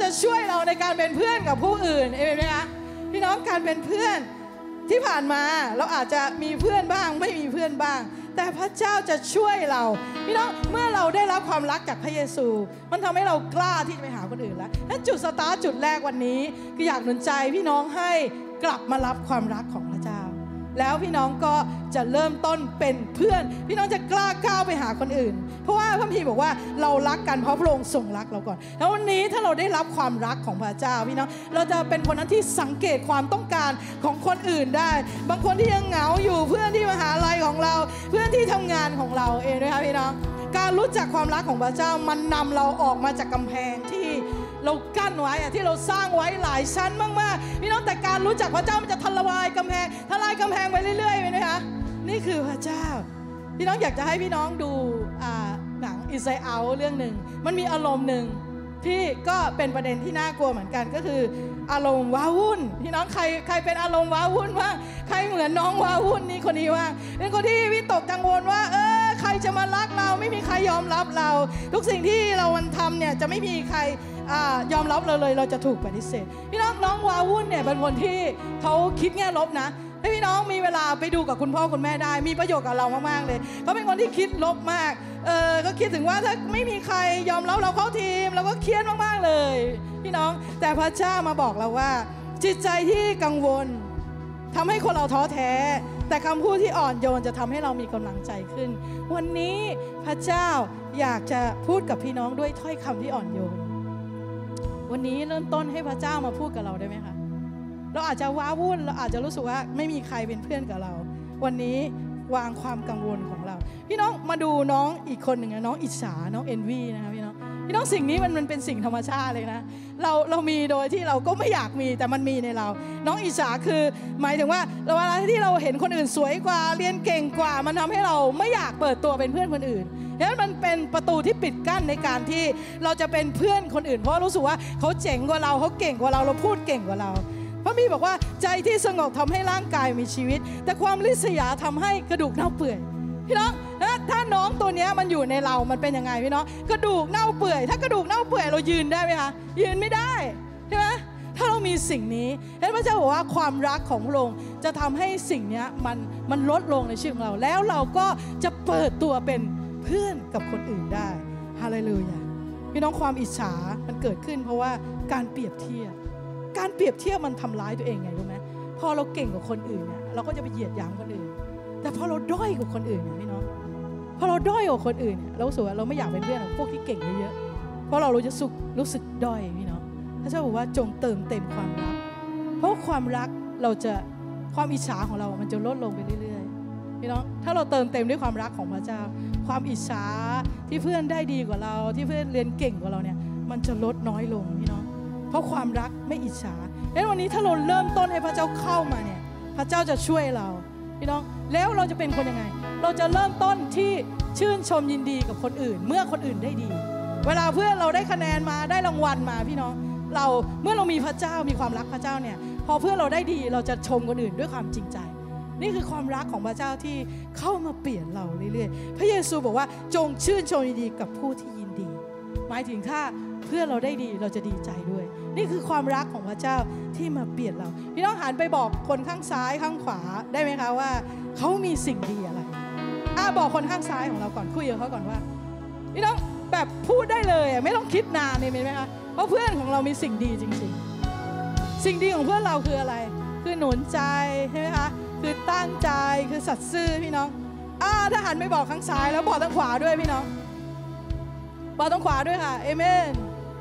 จะช่วยเราในการเป็นเพื่อนกับผู้อื่นเอเมนไหมคะพี่น้องการเป็นเพื่อนที่ผ่านมาเราอาจจะมีเพื่อนบ้างไม่มีเพื่อนบ้างแต่พระเจ้าจะช่วยเราพี่น้องเมื่อเราได้รับความรักจากพระเยซูมันทำให้เรากล้าที่จะไปหาคนอื่นแล้วและจุดสตาร์ทจุดแรกวันนี้คืออยากหนุนใจพี่น้องให้กลับมารับความรักของพระเจ้าแล้วพี่น้องก็จะเริ่มต้นเป็นเพื่อนพี่น้องจะกล้าก้าวไปหาคนอื่นเพราะว่าพระคัมภีร์บอกว่าเรารักกันเพราะพระองค์ทรงรักเราก่อนแล้ววันนี้ถ้าเราได้รับความรักของพระเจ้าพี่น้องเราจะเป็นคนนั้นที่สังเกตความต้องการของคนอื่นได้บางคนที่ยังเหงาอยู่เพื่อนที่มหาลัยของเราเพื่อนที่ทำงานของเราเองนะคะพี่น้องการรู้จักความรักของพระเจ้ามันนำเราออกมาจากกำแพงที่เรากั้นไว้อะที่เราสร้างไว้หลายชั้นมากๆพี่น้องแต่การรู้จักพระเจ้ามันจะทลายกำแพงทลายกำแพงไปเรื่อยๆไหมคะนี่คือพระเจ้าพี่น้องอยากจะให้พี่น้องดูหนังอิสราเอลเรื่องหนึ่งมันมีอารมณ์หนึ่งที่ก็เป็นประเด็นที่น่ากลัวเหมือนกันก็คืออารมณ์ว้าวุ่นพี่น้องใครใครเป็นอารมณ์ว้าวุ่นบ้างใครเหมือนน้องว้าวุ่นนี่คนนี้ว่างเป็นคนที่วิตกกังวลว่าเออใครจะมารักเราไม่มีใครยอมรับเราทุกสิ่งที่เราวันทำเนี่ยจะไม่มีใครยอมรับเราเลยเราจะถูกปฏิเสธพี่น้องน้องว้าวุ่นเนี่ยเป็นคนที่เขาคิดแง่ลบนะให้พี่น้องมีเวลาไปดูกับคุณพ่อคุณแม่ได้มีประโยชน์กับเรามากๆเลยเขาเป็นคนที่คิดลบมากเออก็คิดถึงว่าถ้าไม่มีใครยอมรับเราเข้าทีมเราก็เครียดมากๆเลยพี่น้องแต่พระเจ้ามาบอกเราว่าจิตใจที่กังวลทำให้คนเราท้อแท้แต่คำพูดที่อ่อนโยนจะทำให้เรามีกำลังใจขึ้นวันนี้พระเจ้าอยากจะพูดกับพี่น้องด้วยถ้อยคำที่อ่อนโยนวันนี้เริ่มต้นให้พระเจ้ามาพูดกับเราได้ไหมคะเราอาจจะว้าวุ่นเราอาจจะรู้สึกว่าไม่มีใครเป็นเพื่อนกับเราวันนี้วางความกังวลของเราพี่น้องมาดูน้องอีกคนหนึ่งนะน้องอิจฉาน้องเอ็นวีนะคะพี่น้องพี่น้องสิ่งนี้มันมันเป็นสิ่งธรรมชาติเลยนะเราเรามีโดยที่เราก็ไม่อยากมีแต่มันมีในเราน้องอิจฉาคือหมายถึงว่าเวลาที่เราเห็นคนอื่นสวยกว่าเรียนเก่งกว่ามันทำให้เราไม่อยากเปิดตัวเป็นเพื่อนคนอื่นแล้วมันเป็นประตูที่ปิดกั้นในการที่เราจะเป็นเพื่อนคนอื่นเพราะรู้สึกว่าเขาเจ๋งกว่าเราเขาเก่งกว่าเราเราพูดเก่งกว่าเราพระบีบอกว่าใจที่สงบทำให้ร่างกายมีชีวิตแต่ความริษยาทำให้กระดูกเน่าเปื่อยพี่น้องถ้าน้องตัวนี้มันอยู่ในเรามันเป็นยังไงพี่น้องกระดูกเน่าเปื่อยถ้ากระดูกเน่าเปื่อยเรายืนได้ไหมคะยืนไม่ได้ใช่ไหมถ้าเรามีสิ่งนี้พระเจ้าบอกว่าความรักของพระองค์จะทำให้สิ่งนี้มันมันลดลงในชีวิตของเราแล้วเราก็จะเปิดตัวเป็นเพื่อนกับคนอื่นได้ฮาเลลูยาพี่น้องความอิจฉามันเกิดขึ้นเพราะว่าการเปรียบเทียบการเปรียบเทียบมันทำร้ายตัวเองไงรู้ไหมพอเราเก่งกว่าคนอื่นเนี่ยเราก็จะไปเหยียดหยามคนอื่นแต่พอเราด้อยกว่าคนอื่นเนี่ยพี่น้องพอเราด้อยกว่าคนอื่นเนี่ยเรารู้สึกว่าเราไม่อยากเป็นเพื่อนกับพวกที่เก่งเยอะๆเพราะเรารู้จะสุขรู้สึกด้อยพี่น้องพระเจ้าบอกว่าจงเติมเต็มความรักเพราะความรักเราจะความอิจฉาของเรามันจะลดลงไปเรื่อยๆพี่น้องถ้าเราเติมเต็มด้วยความรักของพระเจ้าความอิจฉาที่เพื่อนได้ดีกว่าเราที่เพื่อนเรียนเก่งกว่าเราเนี่ยมันจะลดน้อยลงพี่น้องเพราะความรักไม่อิจฉาแล้ววันนี้ถ้าเราเริ่มต้นให้พระเจ้าเข้ามาเนี่ยพระเจ้าจะช่วยเราพี่น้องแล้วเราจะเป็นคนยังไงเราจะเริ่มต้นที่ชื่นชมยินดีกับคนอื่นเมื่อคนอื่นได้ดีเวลาเพื่อนเราได้คะแนนมาได้รางวัลมาพี่น้องเราเมื่อเรามีพระเจ้ามีความรักพระเจ้าเนี่ยพอเพื่อนเราได้ดีเราจะชมคนอื่นด้วยความจริงใจนี่คือความรักของพระเจ้าที่เข้ามาเปลี่ยนเราเรื่อยๆพระเยซูบอกว่าจงชื่นชมยินดีกับผู้ที่ยินดีหมายถึงถ้าเพื่อนเราได้ดีเราจะดีใจด้วยนี่คือความรักของพระเจ้าที่มาเปลี่ยนเราพี่น้องหันไปบอกคนข้างซ้ายข้างขวาได้ไหมคะว่าเขามีสิ่งดีอะไรอ่ะบอกคนข้างซ้ายของเราก่อนคุยกับเขาก่อนว่าพี่น้องแบบพูดได้เลยไม่ต้องคิดนานเลยไหมคะเพราะเพื่อนของเรามีสิ่งดีจริงๆสิ่งดีของเพื่อนเราคืออะไรคือหนุนใจใช่ไหมคะคือตั้งใจคือสัตย์ซื่อพี่น้องอ่าถ้าหันไปบอกข้างซ้ายแล้วบอกทางขวาด้วยพี่น้องบอกทางขวาด้วยค่ะเอเมน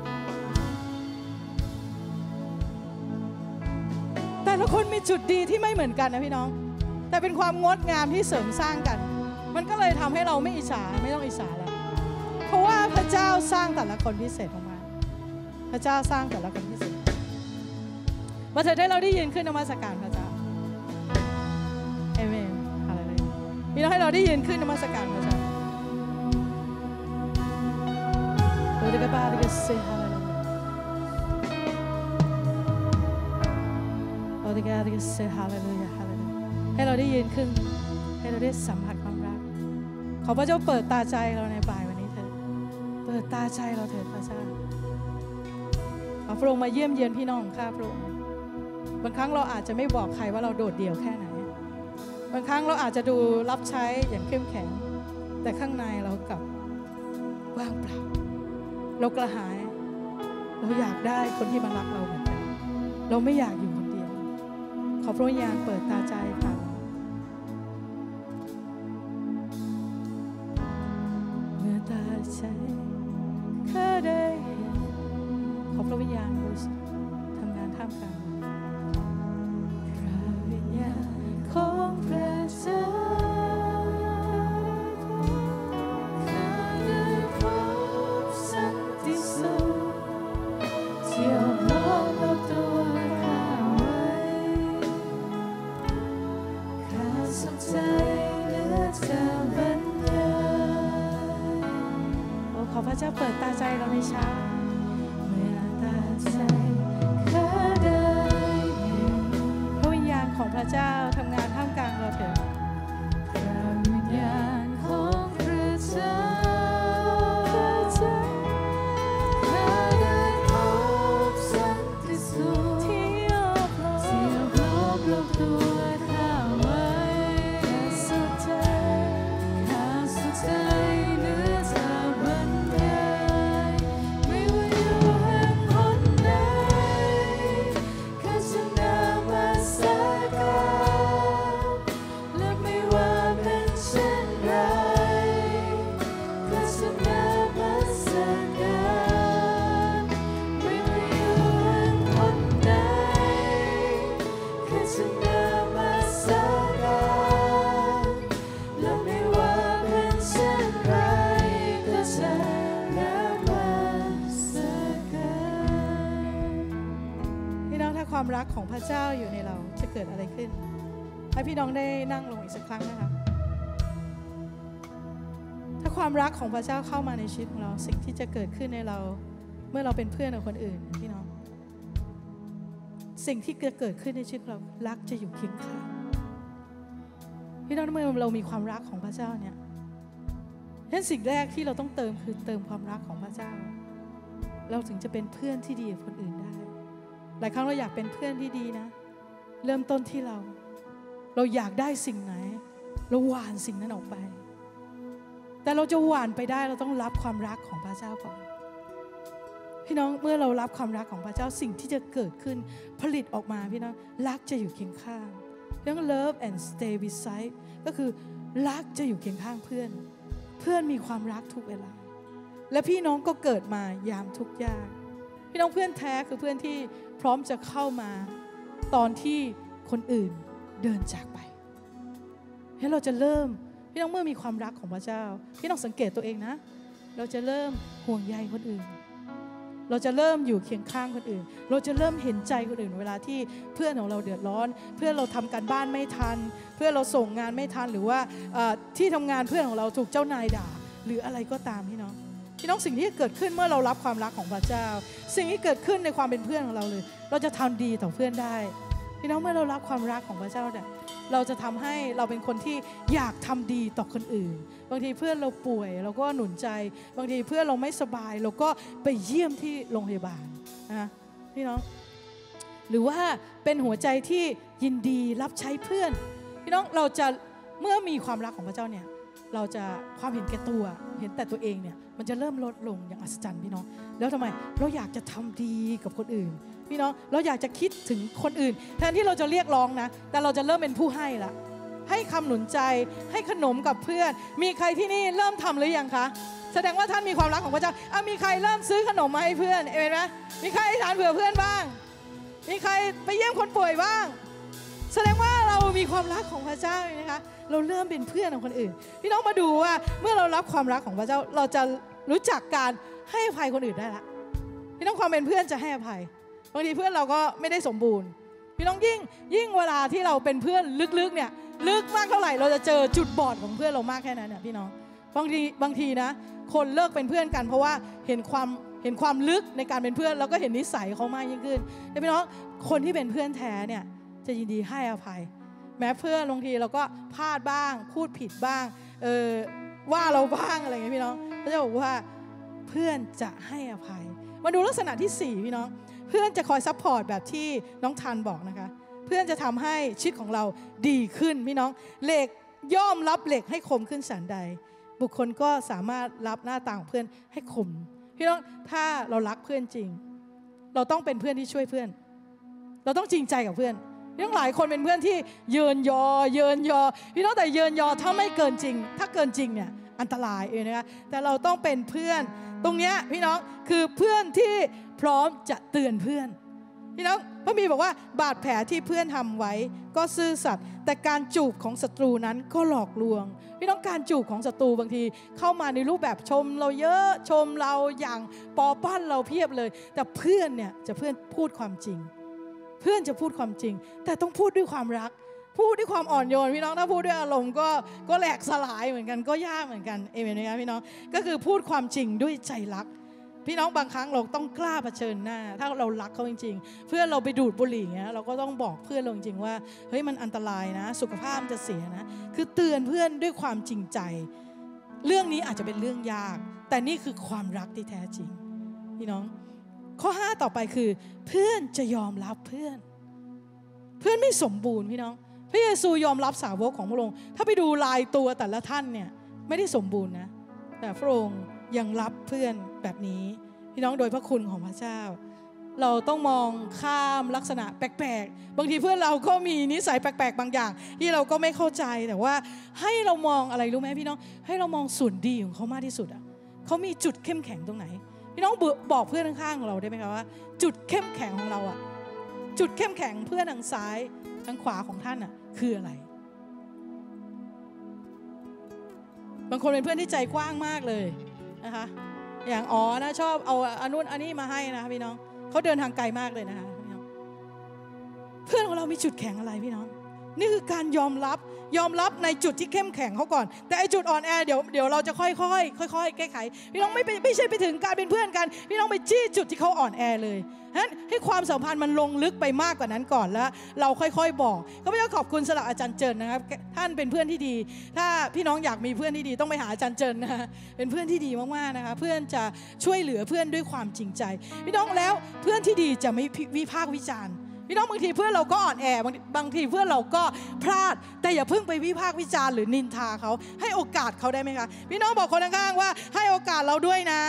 แต่ละคนมีจุดดีที่ไม่เหมือนกันนะพี่น้องแต่เป็นความงดงามที่เสริมสร้างกันมันก็เลยทำให้เราไม่อิจฉาไม่ต้องอิจฉาแล้วเพราะว่าพระเจ้าสร้างแต่ละคนพิเศษออกมาพระเจ้าสร้างแต่ละคนพิเศษมาเถิดให้เราได้ยืนขึ้นนมัสการพระเจ้าเอเมนอะไรเลยพี่น้องให้เราได้ยืนขึ้นนมัสการพระเจ้าโอ้ยกระบาดกระเซฮาเลลูยาโอ้ยกระบาดกระเซฮาเลลูยาฮาเลลูยาให้เราได้ยืนขึ้นให้เราได้สัมผัสความรักขอพระเจ้าเปิดตาใจเราในบ่ายวันนี้เถิดเปิดตาใจเราเถิดพระเจ้าขอพระองค์มาเยี่ยมเยียนพี่น้องของข้าพระองค์บางครั้งเราอาจจะไม่บอกใครว่าเราโดดเดี่ยวแค่ไหนบางครั้งเราอาจจะดูรับใช้อย่างเข้มแข็งแต่ข้างในเรากลับว่างเปล่าเรากระหายเราอยากได้คนที่มารักเราเหมือนกันเราไม่อยากอยู่คนเดียวขอพระวิญญาณเปิดตาใจผ่านเมื่อตาใจข้าได้เห็นขอพระวิญญาณบริสุทธิ์ทำงานท่ามกลางพระวิญญาณของพระเจ้าข้าได้พบสันติสุขเที่ยวโลกรอบตัวข้าไว้ข้าสุขใจเหลือจะบรรยายโอ้ขอพระเจ้าเปิดตาใจเราในเช้าเมื่อตาใจข้าได้เห็นพระวิญญาณของพระเจ้าทำงานท่ามกลางเราเถิดพระวิญญาณของพระเจ้าข้าได้พบสันติสุขที่โอบล้อมที่โอบล้อมรอบตัวข้าไว้ข้าสุขใจข้าสุขใจเหลือจะบรรยายไม่ว่าอยู่แห่งหนใดข้าจะนมัสการและไม่ว่าเป็นเช่นไรข้าจะนมัสการไม่ว่าอยู่แห่งหนใดข้าจะนมัสการและไม่ว่าเป็นเช่นไรข้าจะนมัสการพี่น้องถ้าความรักของพระเจ้าอยู่ในเราจะเกิดอะไรขึ้นให้พี่น้องได้นั่งลงอีกสักครั้งนะคะถ้าความรักของพระเจ้าเข้ามาในชีวิตของเราสิ่งที่จะเกิดขึ้นในเราเมื่อเราเป็นเพื่อนกับคนอื่นพี่น้องสิ่งที่จะเกิดขึ้นในชีวิตเรารักจะอยู่เคียงข้างพี่น้องเมื่อเรามีความรักของพระเจ้าเนี่ยฉะนั้นสิ่งแรกที่เราต้องเติมคือเติมความรักของพระเจ้าเราถึงจะเป็นเพื่อนที่ดีกับคนอื่นได้หลายครั้งเราอยากเป็นเพื่อนที่ดีนะเริ่มต้นที่เราเราอยากได้สิ่งไหนเราหว่านสิ่งนั้นออกไปแต่เราจะหว่านไปได้เราต้องรับความรักของพระเจ้าก่อนพี่น้องเมื่อเรารับความรักของพระเจ้าสิ่งที่จะเกิดขึ้นผลิตออกมาพี่น้องรักจะอยู่เคียงข้างพี่น้อง love and stay beside ก็คือรักจะอยู่เคียงข้างเพื่อนเพื่อนมีความรักทุกเวลาและพี่น้องก็เกิดมายามทุกข์ยากพี่น้องเพื่อนแท้คือเพื่อนที่พร้อมจะเข้ามาตอนที่คนอื่นเดินจากไปให้เราจะเริ่มพี่น้องเมื่อมีความรักของพระเจ้าพี่น้องสังเกตตัวเองนะเราจะเริ่มห่วงใยคนอื่นเราจะเริ่มอยู่เคียงข้างคนอื่นเราจะเริ่มเห็นใจคนอื่นเวลาที่เพื่อนของเราเดือดร้อนเพื่อนเราทำการบ้านไม่ทันเพื่อนเราส่งงานไม่ทันหรือว่าที่ทำงานเพื่อนของเราถูกเจ้านายด่าหรืออะไรก็ตามพี่น้องพี่น้องสิ่งที่เกิดขึ้นเมื่อเรารับความรักของพระเจ้าสิ่งที่เกิดขึ้นในความเป็นเพื่อนของเราเลยเราจะทำดีต่อเพื่อนได้พี่น้องเมื่อเรารับความรักของพระเจ้าเนี่ยเราจะทำให้เราเป็นคนที่อยากทำดีต่อคนอื่นบางทีเพื่อนเราป่วยเราก็หนุนใจบางทีเพื่อนเราไม่สบายเราก็ไปเยี่ยมที่โรงพยาบาลนะพี่น้องหรือว่าเป็นหัวใจที่ยินดีรับใช้เพื่อนพี่น้องเราจะเมื่อมีความรักของพระเจ้าเนี่ยเราจะความเห็นแก่ตัวเห็นแต่ตัวเองเนี่ยมันจะเริ่มลดลงอย่างอัศจรรย์พี่น้องแล้วทำไมเราอยากจะทำดีกับคนอื่นพี่น้องเราอยากจะคิดถึงคนอื่นแทนที่เราจะเรียกร้องนะแต่เราจะเริ่มเป็นผู้ให้ละให้คำหนุนใจให้ขนมกับเพื่อนมีใครที่นี่เริ่มทำหรือยังคะแสดงว่าท่านมีความรักของพระเจ้าอ่ะมีใครเริ่มซื้อขนมมาให้เพื่อนเห็นไหมมีใครทานเผื่อเพื่อนบ้างมีใครไปเยี่ยมคนป่วยบ้างแสดงว่าเรามีความรักของพระเจ้านะคะเราเริ่มเป็นเพื่อนของคนอื่นพี่น้องมาดูว่าเมื่อเรารับความรักของพระเจ้าเราจะรู้จักการให้อภัยคนอื่นได้ละพี่น้องความเป็นเพื่อนจะให้อภัยบางทีเพื่อนเราก็ไม่ได้สมบูรณ์พี่น้องยิ่งยิ่งเวลาที่เราเป็นเพื่อนลึกๆเนี่ยลึกมากเท่าไหร่เราจะเจอจุดบอดของเพื่อนเรามากแค่นั้นเนี่ยพี่น้องบางทีบางทีนะคนเลิกเป็นเพื่อนกันเพราะว่าเห็นความเห็นความลึกในการเป็นเพื่อนแล้วก็เห็นนิสัยเขามากยิ่งขึ้นแต่พี่น้องคนที่เป็นเพื่อนแท้เนี่ยจะยินดีให้อภัยแม้เพื่อนบางทีเราก็พลาดบ้างพูดผิดบ้างเออว่าเราบ้างอะไรอย่างเงี้ยพี่น้องเขาจะบอกว่าเพื่อนจะให้อภัยมาดูลักษณะที่สี่พี่น้องเพื่อนจะคอยซัพพอร์ตแบบที่น้องทันบอกนะคะเพื่อนจะทำให้ชีวิตของเราดีขึ้นพี่น้องเหล็กย่อมรับเหล็กให้คมขึ้นฉันใดบุคคลก็สามารถรับหน้าตาของเพื่อนให้คมพี่น้องถ้าเรารักเพื่อนจริงเราต้องเป็นเพื่อนที่ช่วยเพื่อนเราต้องจริงใจกับเพื่อนพี่น้องหลายคนเป็นเพื่อนที่เยินยอเยินยอพี่น้องแต่เยินยอถ้าไม่เกินจริงถ้าเกินจริงเนี่ยอันตรายเองนะคะแต่เราต้องเป็นเพื่อนตรงนี้พี่น้องคือเพื่อนที่พร้อมจะเตือนเพื่อนพี่น้องพระบีบอกว่าบาดแผลที่เพื่อนทำไว้ก็ซื่อสัตย์แต่การจูบของศัตรูนั้นก็หลอกลวงพี่น้องการจูบของศัตรูบางทีเข้ามาในรูปแบบชมเราเยอะชมเราอย่างปอปั้นเราเพียบเลยแต่เพื่อนเนี่ยจะเพื่อนพูดความจริงเพื่อนจะพูดความจริงแต่ต้องพูดด้วยความรักพูดด้วยความอ่อนโยนพี่น้องถ้าพูดด้วยอารมณ์ก็ก็แหลกสลายเหมือนกันก็ยากเหมือนกันเอเมนไหมคะพี่น้องก็คือพูดความจริงด้วยใจรักพี่น้องบางครั้งเราต้องกล้าเผชิญหน้าถ้าเรารักเขาจริงๆเพื่อนเราไปดูดบุหรี่เงี้ยเราก็ต้องบอกเพื่อนเราจริงๆว่าเฮ้ยมันอันตรายนะสุขภาพมันจะเสียนะคือเตือนเพื่อนด้วยความจริงใจเรื่องนี้อาจจะเป็นเรื่องยากแต่นี่คือความรักที่แท้จริงพี่น้องข้อห้าต่อไปคือเพื่อนจะยอมรับเพื่อนเพื่อนไม่สมบูรณ์พี่น้องพระเยซูยอมรับสาวกของพระองค์ถ้าไปดูลายตัวแต่ละท่านเนี่ยไม่ได้สมบูรณ์นะแต่พระองค์ยังรับเพื่อนแบบนี้พี่น้องโดยพระคุณของพระเจ้าเราต้องมองข้ามลักษณะแปลกๆบางทีเพื่อนเราก็มีนิสัยแปลกๆบางอย่างที่เราก็ไม่เข้าใจแต่ว่าให้เรามองอะไรรู้ไหมพี่น้องให้เรามองส่วนดีของเขามากที่สุดอ่ะเขามีจุดเข้มแข็งตรงไหนพี่น้องบอกเพื่อนข้างๆของเราได้ไหมคะว่าจุดเข้มแข็งของเราอ่ะจุดเข้มแข็งเพื่อนทางซ้ายทางขวาของท่านอ่ะคืออะไรบางคนเป็นเพื่อนที่ใจกว้างมากเลยนะคะอย่างอ๋อนะชอบเอาอันนู้นอันนี้มาให้นะพี่น้องเขาเดินทางไกลมากเลยนะคะพี่น้องเพื่อนของเรามีจุดแข็งอะไรพี่น้องนี่คือการยอมรับยอมรับในจุดที่เข้มแข็งเขาก่อนแต่ไอจุดอ่อนแอเดี๋ยวเดี๋ยวเราจะค่อยๆค่อยๆแก้ไขพี่น้องไม่ไม่ใช่ไปถึงการเป็นเพื่อนกันพี่น้องไปจี้จุดที่เขาอ่อนแอเลยฉะนั้นให้ความสัมพันธ์มันลงลึกไปมากกว่านั้นก่อนแล้วเราค่อยๆบอกข้าพเจ้าขอบคุณสำหรับอาจารย์เจินนะครับท่านเป็นเพื่อนที่ดีถ้าพี่น้องอยากมีเพื่อนที่ดีต้องไปหาอาจารย์เจินนะเป็นเพื่อนที่ดีมากๆนะคะเพื่อนจะช่วยเหลือเพื่อนด้วยความจริงใจพี่น้องแล้วเพื่อนที่ดีจะไม่วิพากษ์วิจารณ์พี่น้องบางทีเพื่อนเราก็อ่อนแอบางบางทีเพื่อนเราก็พลาดแต่อย่าเพิ่งไปวิพากษ์วิจารณ์หรือนินทาเขาให้โอกาสเขาได้ไหมคะพี่น้องบอกคนข้างๆว่าให้โอกาสเราด้วยนะ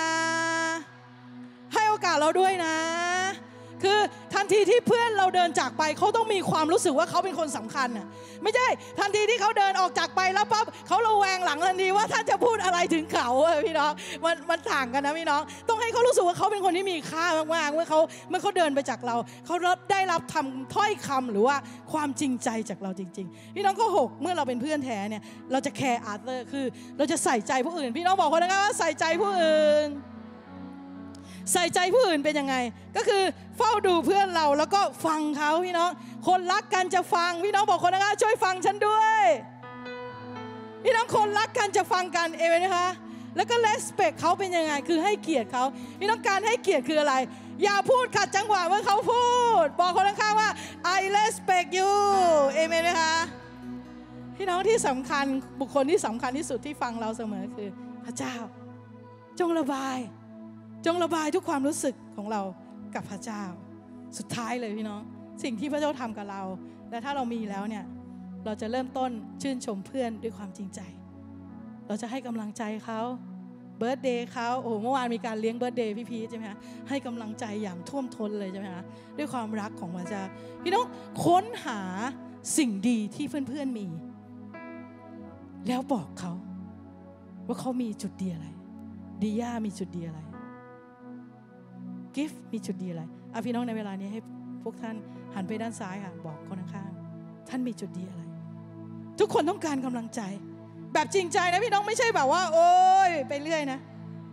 ให้โอกาสเราด้วยนะคือทันทีที่เพื่อนเราเดินจากไปเขาต้องมีความรู้สึกว่าเขาเป็นคนสำคัญน่ะไม่ใช่ทันทีที่เขาเดินออกจากไปแล้วปั๊บเขาระแวงหลังทันทีว่าท่านจะพูดอะไรถึงเขาพี่น้องมันมันต่างกันนะพี่น้องต้องให้เขารู้สึกว่าเขาเป็นคนที่มีค่ามากๆเมื่อเขาเมื่อเขาเดินไปจากเราเขาได้รับทำถ้อยคำหรือว่าความจริงใจจากเราจริงๆพี่น้องข้อหกเมื่อเราเป็นเพื่อนแท้เนี่ยเราจะแคร์อาร์เตอร์คือเราจะใส่ใจผู้อื่นพี่น้องบอกคนนะครับว่าใส่ใจผู้อื่นใส่ใจผู้อื่นเป็นยังไงก็คือเฝ้าดูเพื่อนเราแล้วก็ฟังเขาพี่น้องคนรักกันจะฟังพี่น้องบอกคนนะคะช่วยฟังฉันด้วยพี่น้องคนรักกันจะฟังกันเอเมนนะคะแล้วก็ respect เขาเป็นยังไงคือให้เกียรติเขาพี่น้องการให้เกียรติคืออะไรอย่าพูดขัดจังหวะเมื่อเขาพูดบอกคนข้างๆว่า I respect you เอเมนไหมคะพี่น้องที่สำคัญบุคคลที่สำคัญที่สุดที่ฟังเราเสมอคือพระเจ้าจงระบายจงระบายทุกความรู้สึกของเรากับพระเจ้าสุดท้ายเลยพี่น้องสิ่งที่พระเจ้าทำกับเราและถ้าเรามีแล้วเนี่ยเราจะเริ่มต้นชื่นชมเพื่อนด้วยความจริงใจเราจะให้กำลังใจเขาเบิร์ธเดย์เขาโอ้เมื่อวานมีการเลี้ยงเบิร์ธเดย์พี่พีชใช่ไหมคะให้กำลังใจอย่างท่วมท้นเลยใช่ไหมคะด้วยความรักของพระเจ้าพี่น้องค้นหาสิ่งดีที่เพื่อนๆมีแล้วบอกเขาว่าเขามีจุดดีอะไรดีย่ามีจุดดีอะไรกิฟต์มีจุดดีอะไรอ่ะพี่น้องในเวลานี้ให้พวกท่านหันไปด้านซ้ายค่ะบอกคนข้างๆท่านมีจุดดีอะไรทุกคนต้องการกำลังใจแบบจริงใจนะพี่น้องไม่ใช่แบบว่าโอ๊ยไปเรื่อยนะ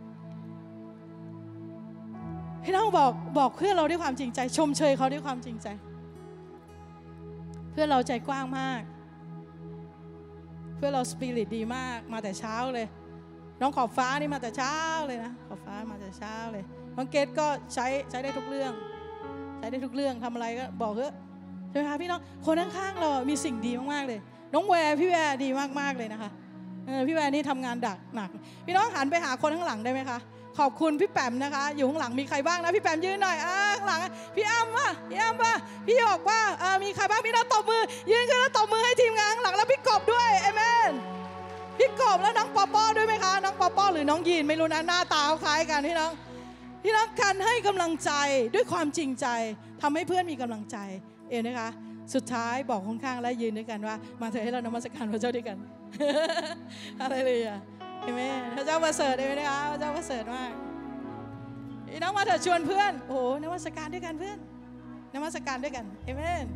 พี่น้องบอกบอกเพื่อนเราด้วยความจริงใจชมเชยเขาด้วยความจริงใจเพื่อนเราใจกว้างมากเพื่อนเราสปิริตดีมากมาแต่เช้าเลยน้องขอบฟ้านี่มาแต่เช้าเลยนะขอบฟ้ามาแต่เช้าเลยน้องเกดก็ใช้ใช้ได้ทุกเรื่องใช้ได้ทุกเรื่องทำอะไรก็บอกเถอะใช่ไหมคะพี่น้องคนข้างๆเรามีสิ่งดีมากๆเลยน้องแวร์พี่แวร์ดีมากๆเลยนะคะพี่แวร์นี่ทำงานดักหนักพี่น้องหันไปหาคนข้างหลังได้ไหมคะขอบคุณพี่แปมนะคะอยู่ข้างหลังมีใครบ้างนะพี่แปมยืนหน่อยอ่าข้างหลังพี่อ้ำป่ะพี่อ้ำป่ะพี่หยกป่ะอ่ามีใครบ้างพี่น้องตบมือยืนขึ้นแล้วตบมือให้ทีมงานข้างหลังแล้วพี่กบด้วยเอเมนพี่กบแล้วน้องปอปอด้วยไหมคะน้องปอปอหรือน้องยีนไม่รู้นะหน้าตาคล้ายกันพี่น้องพี่น้องการให้กำลังใจด้วยความจริงใจทำให้เพื่อนมีกำลังใจเองนะคะสุดท้ายบอกข้างๆและยืนด้วยกันว่ามาเถอะให้เรานมัสการพระเจ้าด้วยกันอะไรเลยอ่ะเอเมนพระเจ้าประเสริฐเอเมนนะคะพระเจ้าประเสริฐมากพี่น้องมาเถอะชวนเพื่อนโอ้โหนมัสการด้วยกันเพื่อนนมัสการด้วยกันเอเมน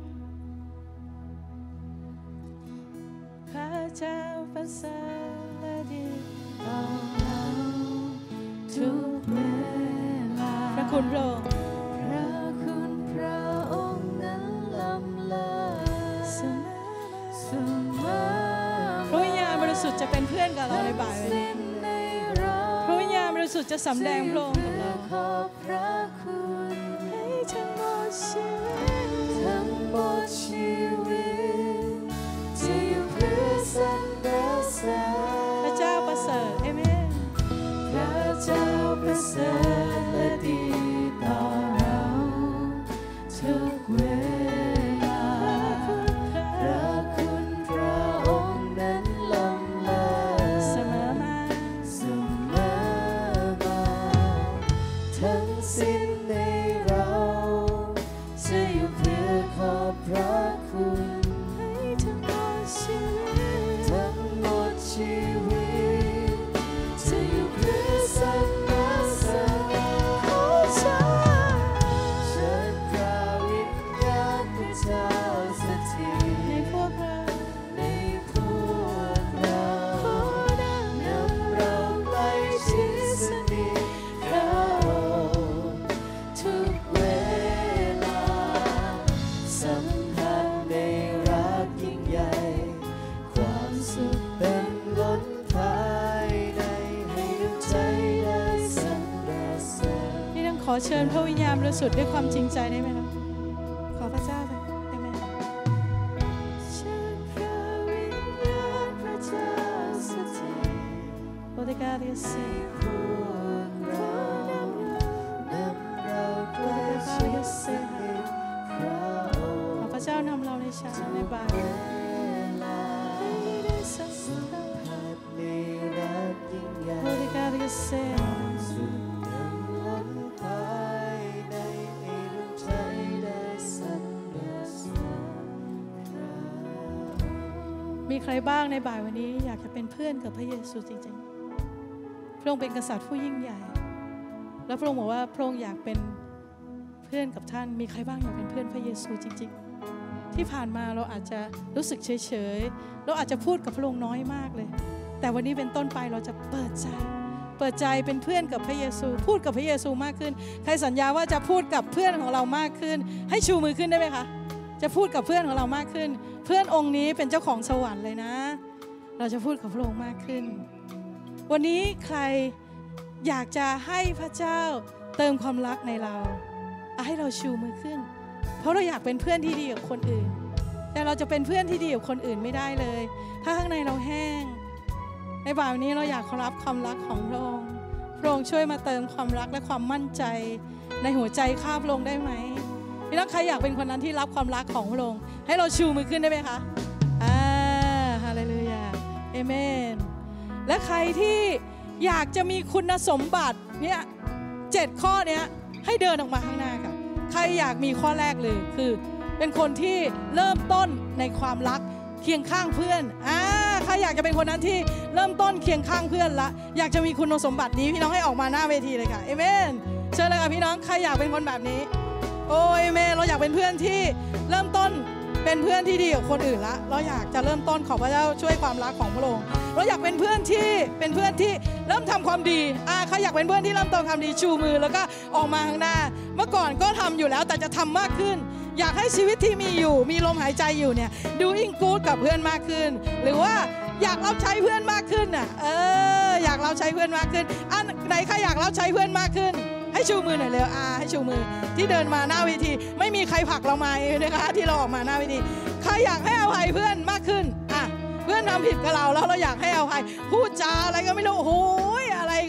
พระเจ้าประเสริฐและดีต่อเราทุกเวลาพระคุณพระองค์พระคุณพระองค์นั้นล้ำเลิศเสมอเสมอพระวิญญาณบริสุทธิ์จะเป็นเพื่อนกับเราในบ่ายวันนี้พระวิญญาณบริสุทธิ์จะสำแดงพระองค์กับเราขอบพระคุณให้ทั้งหมดชีวิตทั้งหมดชีวิตจะอยู่เพื่อสรรเสริญพระเจ้าประเสริฐเอเมนพระเจ้าประเสริฐและดีต่อเราทุกเวลาพระคุณพระองค์นั้นล้ำเลิศเสมอมาเสมอมาทั้งสิ้นในเราจะอยู่เพื่อขอบพระคุณให้ทั้งหมดชีวิตทั้งหมดชีวิตจะอยู่เพื่อสรรเสริญขอเชิญเชิญพระวิญญาณพระเจ้าสถิตในพวกเราในพวกเรานำเราใกล้ชิดสนิทพระองค์ทุกเวลาสัมพันธ์ในรักยิ่งใหญ่ความสุขเป็นล้นภายในให้ดวงใจได้สรรเสริญนี่ต้องขอเชิญพระวิญญาณบริสุทธิ์ด้วยความจริงใจได้ไหมคะขอพระเจ้าเลยได้ไหมเชิญพระวิญญาณพระเจ้าสถิตโปรดการที่สิ่งพวกเรานำเราใกล้ชิดสนิทพระองค์ขอพระเจ้านำเราในเช้าในบ่ายให้ได้สัมผัสในรักยิ่งใหญ่โปรดการที่สิ่งสุดนั้นล้นภายในให้ดวงใจได้สรรเสริญพระองค์มีใครบ้างในบ่ายวันนี้อยากจะเป็นเพื่อนกับพระเยซูจริงๆพระองค์เป็นกษัตริย์ผู้ยิ่งใหญ่และพระองค์บอกว่าพระองค์อยากเป็นเพื่อนกับท่านมีใครบ้างอยากเป็นเพื่อนพระเยซูจริงๆที่ผ่านมาเราอาจจะรู้สึกเฉยๆเราอาจจะพูดกับพระองค์น้อยมากเลยแต่วันนี้เป็นต้นไปเราจะเปิดใจเปิดใจเป็นเพื่อนกับพระเยซูพูดกับพระเยซูมากขึ้นใครสัญญาว่าจะพูดกับเพื่อนของเรามากขึ้นให้ชูมือขึ้นได้ไหมคะจะพูดกับเพื่อนของเรามากขึ้นเพื่อนองค์นี้เป็นเจ้าของสวรรค์เลยนะเราจะพูดกับพระองค์มากขึ้นวันนี้ใครอยากจะให้พระเจ้าเติมความรักในเราให้เราชูมือขึ้นเพราะเราอยากเป็นเพื่อนที่ดีกับคนอื่นแต่เราจะเป็นเพื่อนที่ดีกับคนอื่นไม่ได้เลยถ้าข้างในเราแห้งในบ่ายวันนี้เราอยากรับความรักของพระองค์พระองค์ช่วยมาเติมความรักและความมั่นใจในหัวใจข้าพระองค์ได้ไหมพี่น้องใครอยากเป็นคนนั้นที่รับความรักของพระองค์ให้เราชูมือขึ้นได้ไหมคะอ่าฮาเลลูยาเอเมนและใครที่อยากจะมีคุณสมบัติเนี่ยเจ็ดข้อเนี้ยให้เดินออกมาข้างหน้าค่ะใครอยากมีข้อแรกเลยคือเป็นคนที่เริ่มต้นในความรักเคียงข้างเพื่อนอ่าใครอยากจะเป็นคนนั้นที่เริ่มต้นเคียงข้างเพื่อนละอยากจะมีคุณสมบัตินี้พี่น้องให้ออกมาหน้าเวทีเลยค่ะเอเมนเชิญเลยค่ะพี่น้องใครอยากเป็นคนแบบนี้โอ้เอเมนเราอยากเป็นเพื่อนที่เริ่มต้นเป็นเพื่อนที่ดีกับคนอื่นละเราอยากจะเริ่มต้นขอพระเจ้าช่วยความรักของพระองค์เราอยากเป็นเพื่อนที่เป็นเพื่อนที่เริ่มทำความดีอ่าใครอยากเป็นเพื่อนที่เริ่มต้นทำดีชูมือแล้วก็ออกมาข้างหน้าเมื่อก่อนก็ทำอยู่แล้วแต่จะทำมากขึ้นอยากให้ชีวิตที่มีอยู่มีลมหายใจอยู่เนี่ยดูอิงกู๊ดกับเพื่อนมากขึ้นหรือว่าอยากรับใช้เพื่อนมากขึ้นน่ะเอออยากรับใช้เพื่อนมากขึ้นอันไหนใครอยากรับใช้เพื่อนมากขึ้นให้ชูมือหน่อยเร็วอ่าให้ชูมือที่เดินมาหน้าเวทีไม่มีใครผลักเรามาเองนะคะที่เราออกมาหน้าเวทีใครอยากให้อภัยเพื่อนมากขึ้นอ่ะเพื่อนทำผิดกับเราแล้วเราอยากให้อภัยพูดจาอะไรก็ไม่รู้โอ้ยอะไร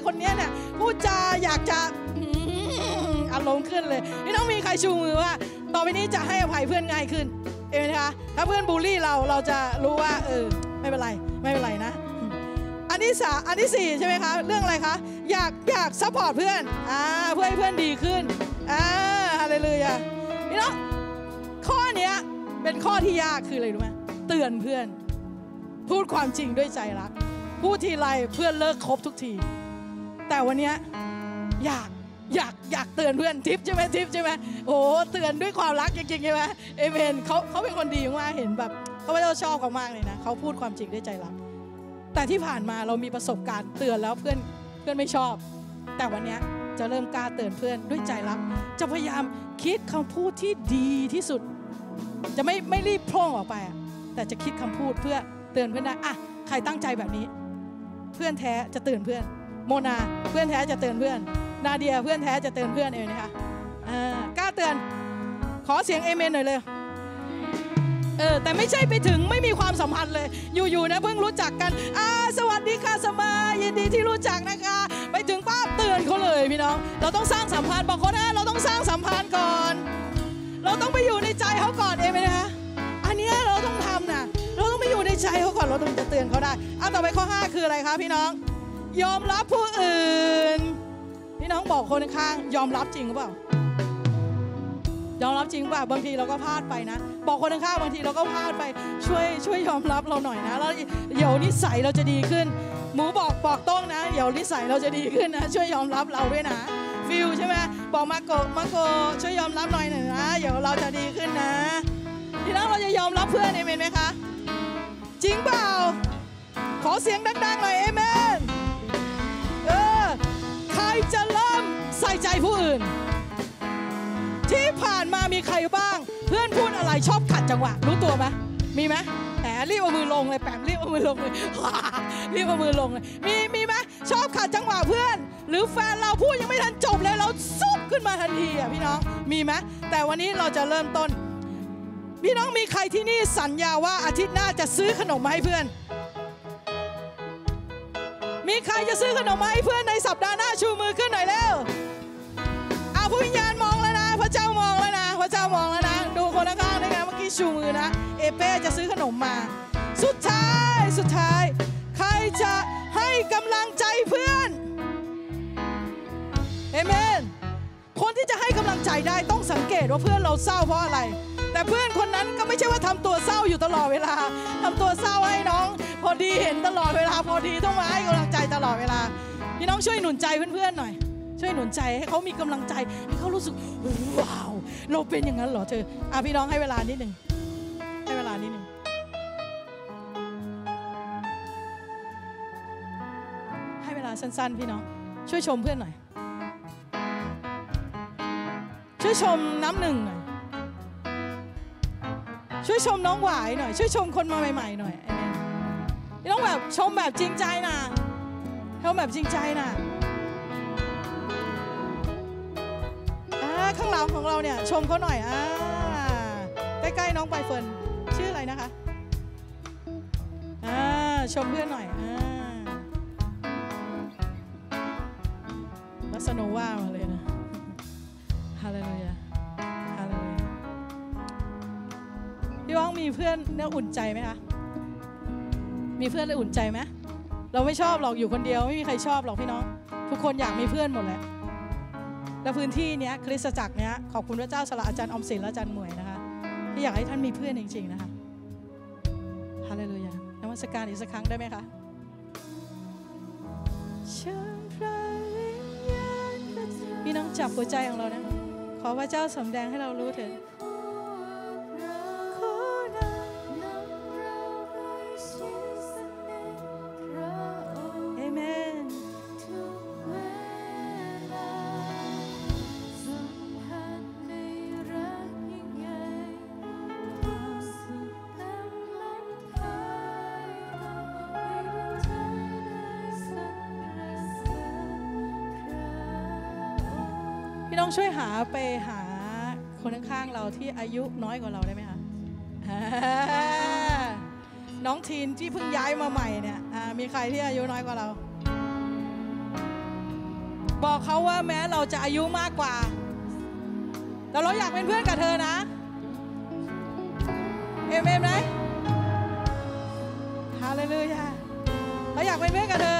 คนนี้เนี่ยพูดจาอยากจะอารมณ์ขึ้นเลยพี่น้องมีใครชูมือว่าต่อไปนี้จะให้อภัยเพื่อนง่ายขึ้นเองนะคะถ้าเพื่อนบูลลี่เราเราจะรู้ว่าเออไม่เป็นไรไม่เป็นไรนะอันที่สามอันที่สี่ใช่ไหมคะเรื่องอะไรคะอยากอยากซัพพอร์ตเพื่อนอ่าเพื่อให้เพื่อนดีขึ้นอ่าฮาเลลูยาพี่น้องข้อเนี้ยเป็นข้อที่ยากคืออะไรรู้ไหมเตือนเพื่อนพูดความจริงด้วยใจรักพูดทีไรเพื่อนเลิกคบทุกทีแต่วันนี้อยากอยากอยากเตือนเพื่อนทิปใช่ไหมทิปใช่ไหมโอ้เตือนด้วยความรักจริงๆใช่ไหมเอเมนเขาเขาเป็นคนดีมากเห็นแบบเขาไม่ได้ชอบเขามากเลยนะเขาพูดความจริงด้วยใจรักแต่ที่ผ่านมาเรามีประสบการณ์เตือนแล้วเพื่อนเพื่อนไม่ชอบแต่วันนี้จะเริ่มกล้าเตือนเพื่อนด้วยใจรักจะพยายามคิดคำพูดที่ดีที่สุดจะไม่ไม่รีบโพร่งออกไปแต่จะคิดคำพูดเพื่อเตือนเพื่อนได้อะใครตั้งใจแบบนี้เพื่อนแท้จะเตือนเพื่อนโมนาเพื่อนแท้จะเตือนเพื่อนนาเดียเพื่อนแท้จะเตือนเพื่อนเองนะคะกล้าเตือนขอเสียงเอเมนหน่อยเลยเออแต่ไม่ใช่ไปถึงไม่มีความสัมพันธ์เลยอยู่ๆนะเพิ่งรู้จักกันอ่าสวัสดีค่ะสมายินดีที่รู้จักนะคะไปถึงป้าเตือนเขาเลยพี่น้องเราต้องสร้างสัมพันธ์บางคนนะเราต้องสร้างสัมพันธ์ก่อนเราต้องไปอยู่ในใจเขาก่อนเอเมนนะคะอันนี้เราต้องทำนะเราต้องไปอยู่ในใจเขาก่อนเราถึงจะเตือนเขาได้เอาต่อไปข้อห้าคืออะไรคะพี่น้องยอมรับผู้อื่นพี่น้องบอกคนข้างยอมรับจริงหรือเปล่ายอมรับจริงป่ะบางทีเราก็พลาดไปนะบอกคนข้างบางทีเราก็พลาดไปช่วยช่วยยอมรับเราหน่อยนะแล้วเดี๋ยวนิสัยเราจะดีขึ้นหมูบอกบอกต้องนะเดี๋ยวนิสัยเราจะดีขึ้นนะช่วยยอมรับเราด้วยนะฟิลใช่ไหมบอกมาโกมาโกช่วยยอมรับหน่อยหน่อยนะเดี๋ยวเราจะดีขึ้นนะพี่น้องเราจะยอมรับเพื่อนเอเมนไหมคะจริงเปล่าขอเสียงดังๆหน่อยเอเมนเออใครจะเริ่มใส่ใจผู้อื่นที่ผ่านมามีใครบ้างเพื่อนพูดอะไรชอบขัดจังหวะรู้ตัวไหมมีไหมแหมรีบเอามือลงเลยแปมรีบเอามือลงเลยรีบเอามือลงเลยมีมีไหมชอบขัดจังหวะเพื่อนหรือแฟนเราพูดยังไม่ทันจบเลยเราซุบขึ้นมาทันทีอ่ะพี่น้องมีไหมแต่วันนี้เราจะเริ่มต้นพี่น้องมีใครที่นี่สัญญาว่าอาทิตย์หน้าจะซื้อขนมมาให้เพื่อนมีใครจะซื้อขนมมาให้เพื่อนในสัปดาห์หน้าชูมือขึ้นหน่อยเร็วอาผู้วิญญาณมองแล้วนะพระเจ้ามองแล้วนะพระเจ้ามองแล้วนะดูคนข้างๆด้วยนะเมื่อกี้ชูมือนะเอเป้จะซื้อขนมมาสุดท้ายสุดท้ายใครจะให้กำลังใจเพื่อนเอเมนคนที่จะให้กำลังใจได้ต้องสังเกตว่าเพื่อนเราเศร้าเพราะอะไรแต่เพื่อนคนนั้นก็ไม่ใช่ว่าทำตัวเศร้าอยู่ตลอดเวลาทำตัวเศร้าให้น้องพอดีเห็นตลอดเวลาพอดีต้องมาให้กำลังใจตลอดเวลาพี่น้องช่วยหนุนใจเพื่อนๆหน่อยช่วยหนุนใจให้เขามีกำลังใจให้เขารู้สึกว้าวเราเป็นอย่างนั้นเหรอเธออ่ะพี่น้องให้เวลานิดหนึ่งให้เวลานิดหนึ่งให้เวลาสั้นๆพี่น้องช่วยชมเพื่อนหน่อยช่วยชมน้ำหนึ่งหน่อยช่วยชมน้องหวายหน่อยช่วยชมคนมาใหม่ๆหน่อยเอเมนพี่น้องแบบชมแบบจริงใจนะชมแบบจริงใจนะข้างหลังของเราเนี่ยชมเขาหน่อยอ่าใกล้ๆน้องใบเฟิร์นชื่ออะไรนะคะอ่าชมเพื่อนหน่อยอ่าลักษณะว่ามาเลยนะฮาเลลูยาฮาเลลูยาพี่ว่างมีเพื่อนเนี่ยอุ่นใจไหมคะมีเพื่อนเลยอุ่นใจไหมเราไม่ชอบหรอกอยู่คนเดียวไม่มีใครชอบหรอกพี่น้องทุกคนอยากมีเพื่อนหมดแหละและพื้นที่นี้คริสตจักรเนี้ยขอบคุณพระเจ้าสละอาจารย์อมศิลและอาจารย์หมวยนะคะที่อยากให้ท่านมีเพื่อนจริงๆนะคะฮาเลลูยานมัสการอีกสักครั้งได้ไหมคะพี่น้องจับหัวใจของเรานะขอพระเจ้าสำแดงให้เรารู้เถิดเอเมนพี่น้องช่วยหาไปหาคนข้างๆเราที่อายุน้อยกว่าเราได้ไหมคะน้องทีนที่เพิ่งย้ายมาใหม่เนี่ยมีใครที่อายุน้อยกว่าเราบอกเขาว่าแม้เราจะอายุมากกว่าแต่เราอยากเป็นเพื่อนกับเธอนะเอเมนไหมฮาเลลูยาเราอยากเป็นเพื่อนกับเธอ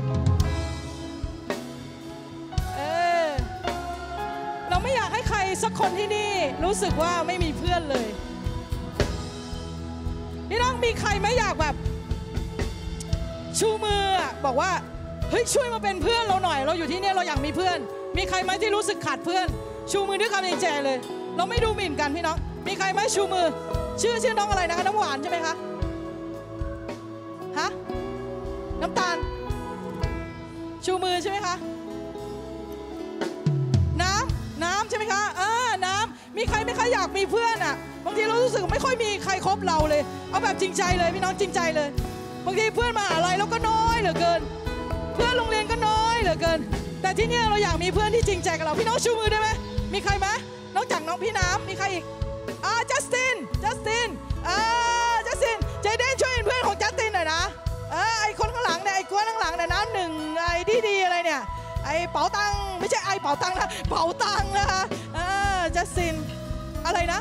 เออเราไม่อยากให้ใครสักคนที่นี่รู้สึกว่าไม่มีเพื่อนเลยพี่น้องมีใครไม่อยากแบบชูมือบอกว่าเฮ้ยช่วยมาเป็นเพื่อนเราหน่อยเราอยู่ที่นี่เราอยากมีเพื่อนมีใครไหมที่รู้สึกขาดเพื่อนชูมือด้วยความจริงใจเลยเราไม่ดูหมิ่นกันพี่น้องมีใครไหมชูมือชื่อชื่อน้องอะไรนะคะน้ำหวานใช่ไหมคะฮะน้ำตาลชูมือใช่ไหมคะน้ำน้ำใช่ไหมคะเออน้ำมีใครไม่ค่อยอยากมีเพื่อนอ่ะบางทีเรารู้สึกไม่ค่อยมีใครคบเราเลยเอาแบบจริงใจเลยพี่น้องจริงใจเลยบางทีเพื่อนมหาลัยเราก็น้อยเหลือเกินเพื่อนโรงเรียนก็น้อยเหลือเกินแต่ที่นี่เราอยากมีเพื่อนที่จริงใจกับเราพี่น้องชูมือได้ไหมมีใครไหมนอกจากน้องพี่น้ำมีใครอีกอ่าจัสตินจัสตินอ่าจัสตินเจเดนช่วยเป็นเพื่อนของจัสตินหน่อยนะเออไอคนข้างหลังเนี่ยไอกวนข้างหลังเนี่ยน้ำหนึ่งไอดีดีอะไรเนี่ยไอเป๋าตังไม่ใช่ไอเป๋าตังนะเป๋าตังนะคะเออจัสตินอะไรนะ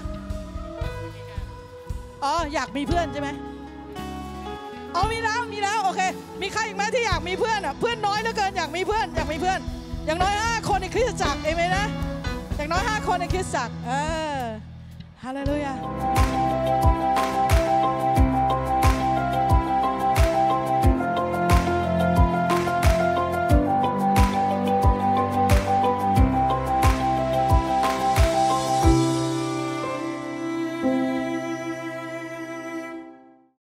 อ๋ออยากมีเพื่อนใช่ไหมเอามีแล้วมีแล้วโอเคมีใครอีกไหมที่อยากมีเพื่อนอ่ะเพื่อนน้อยเหลือเกินอยากมีเพื่อนอยากมีเพื่อนอย่างน้อยห้าคนในคริสตจักรเอเมนนะอย่างน้อยห้าคนในคริสตจักรเออฮาเลลูยา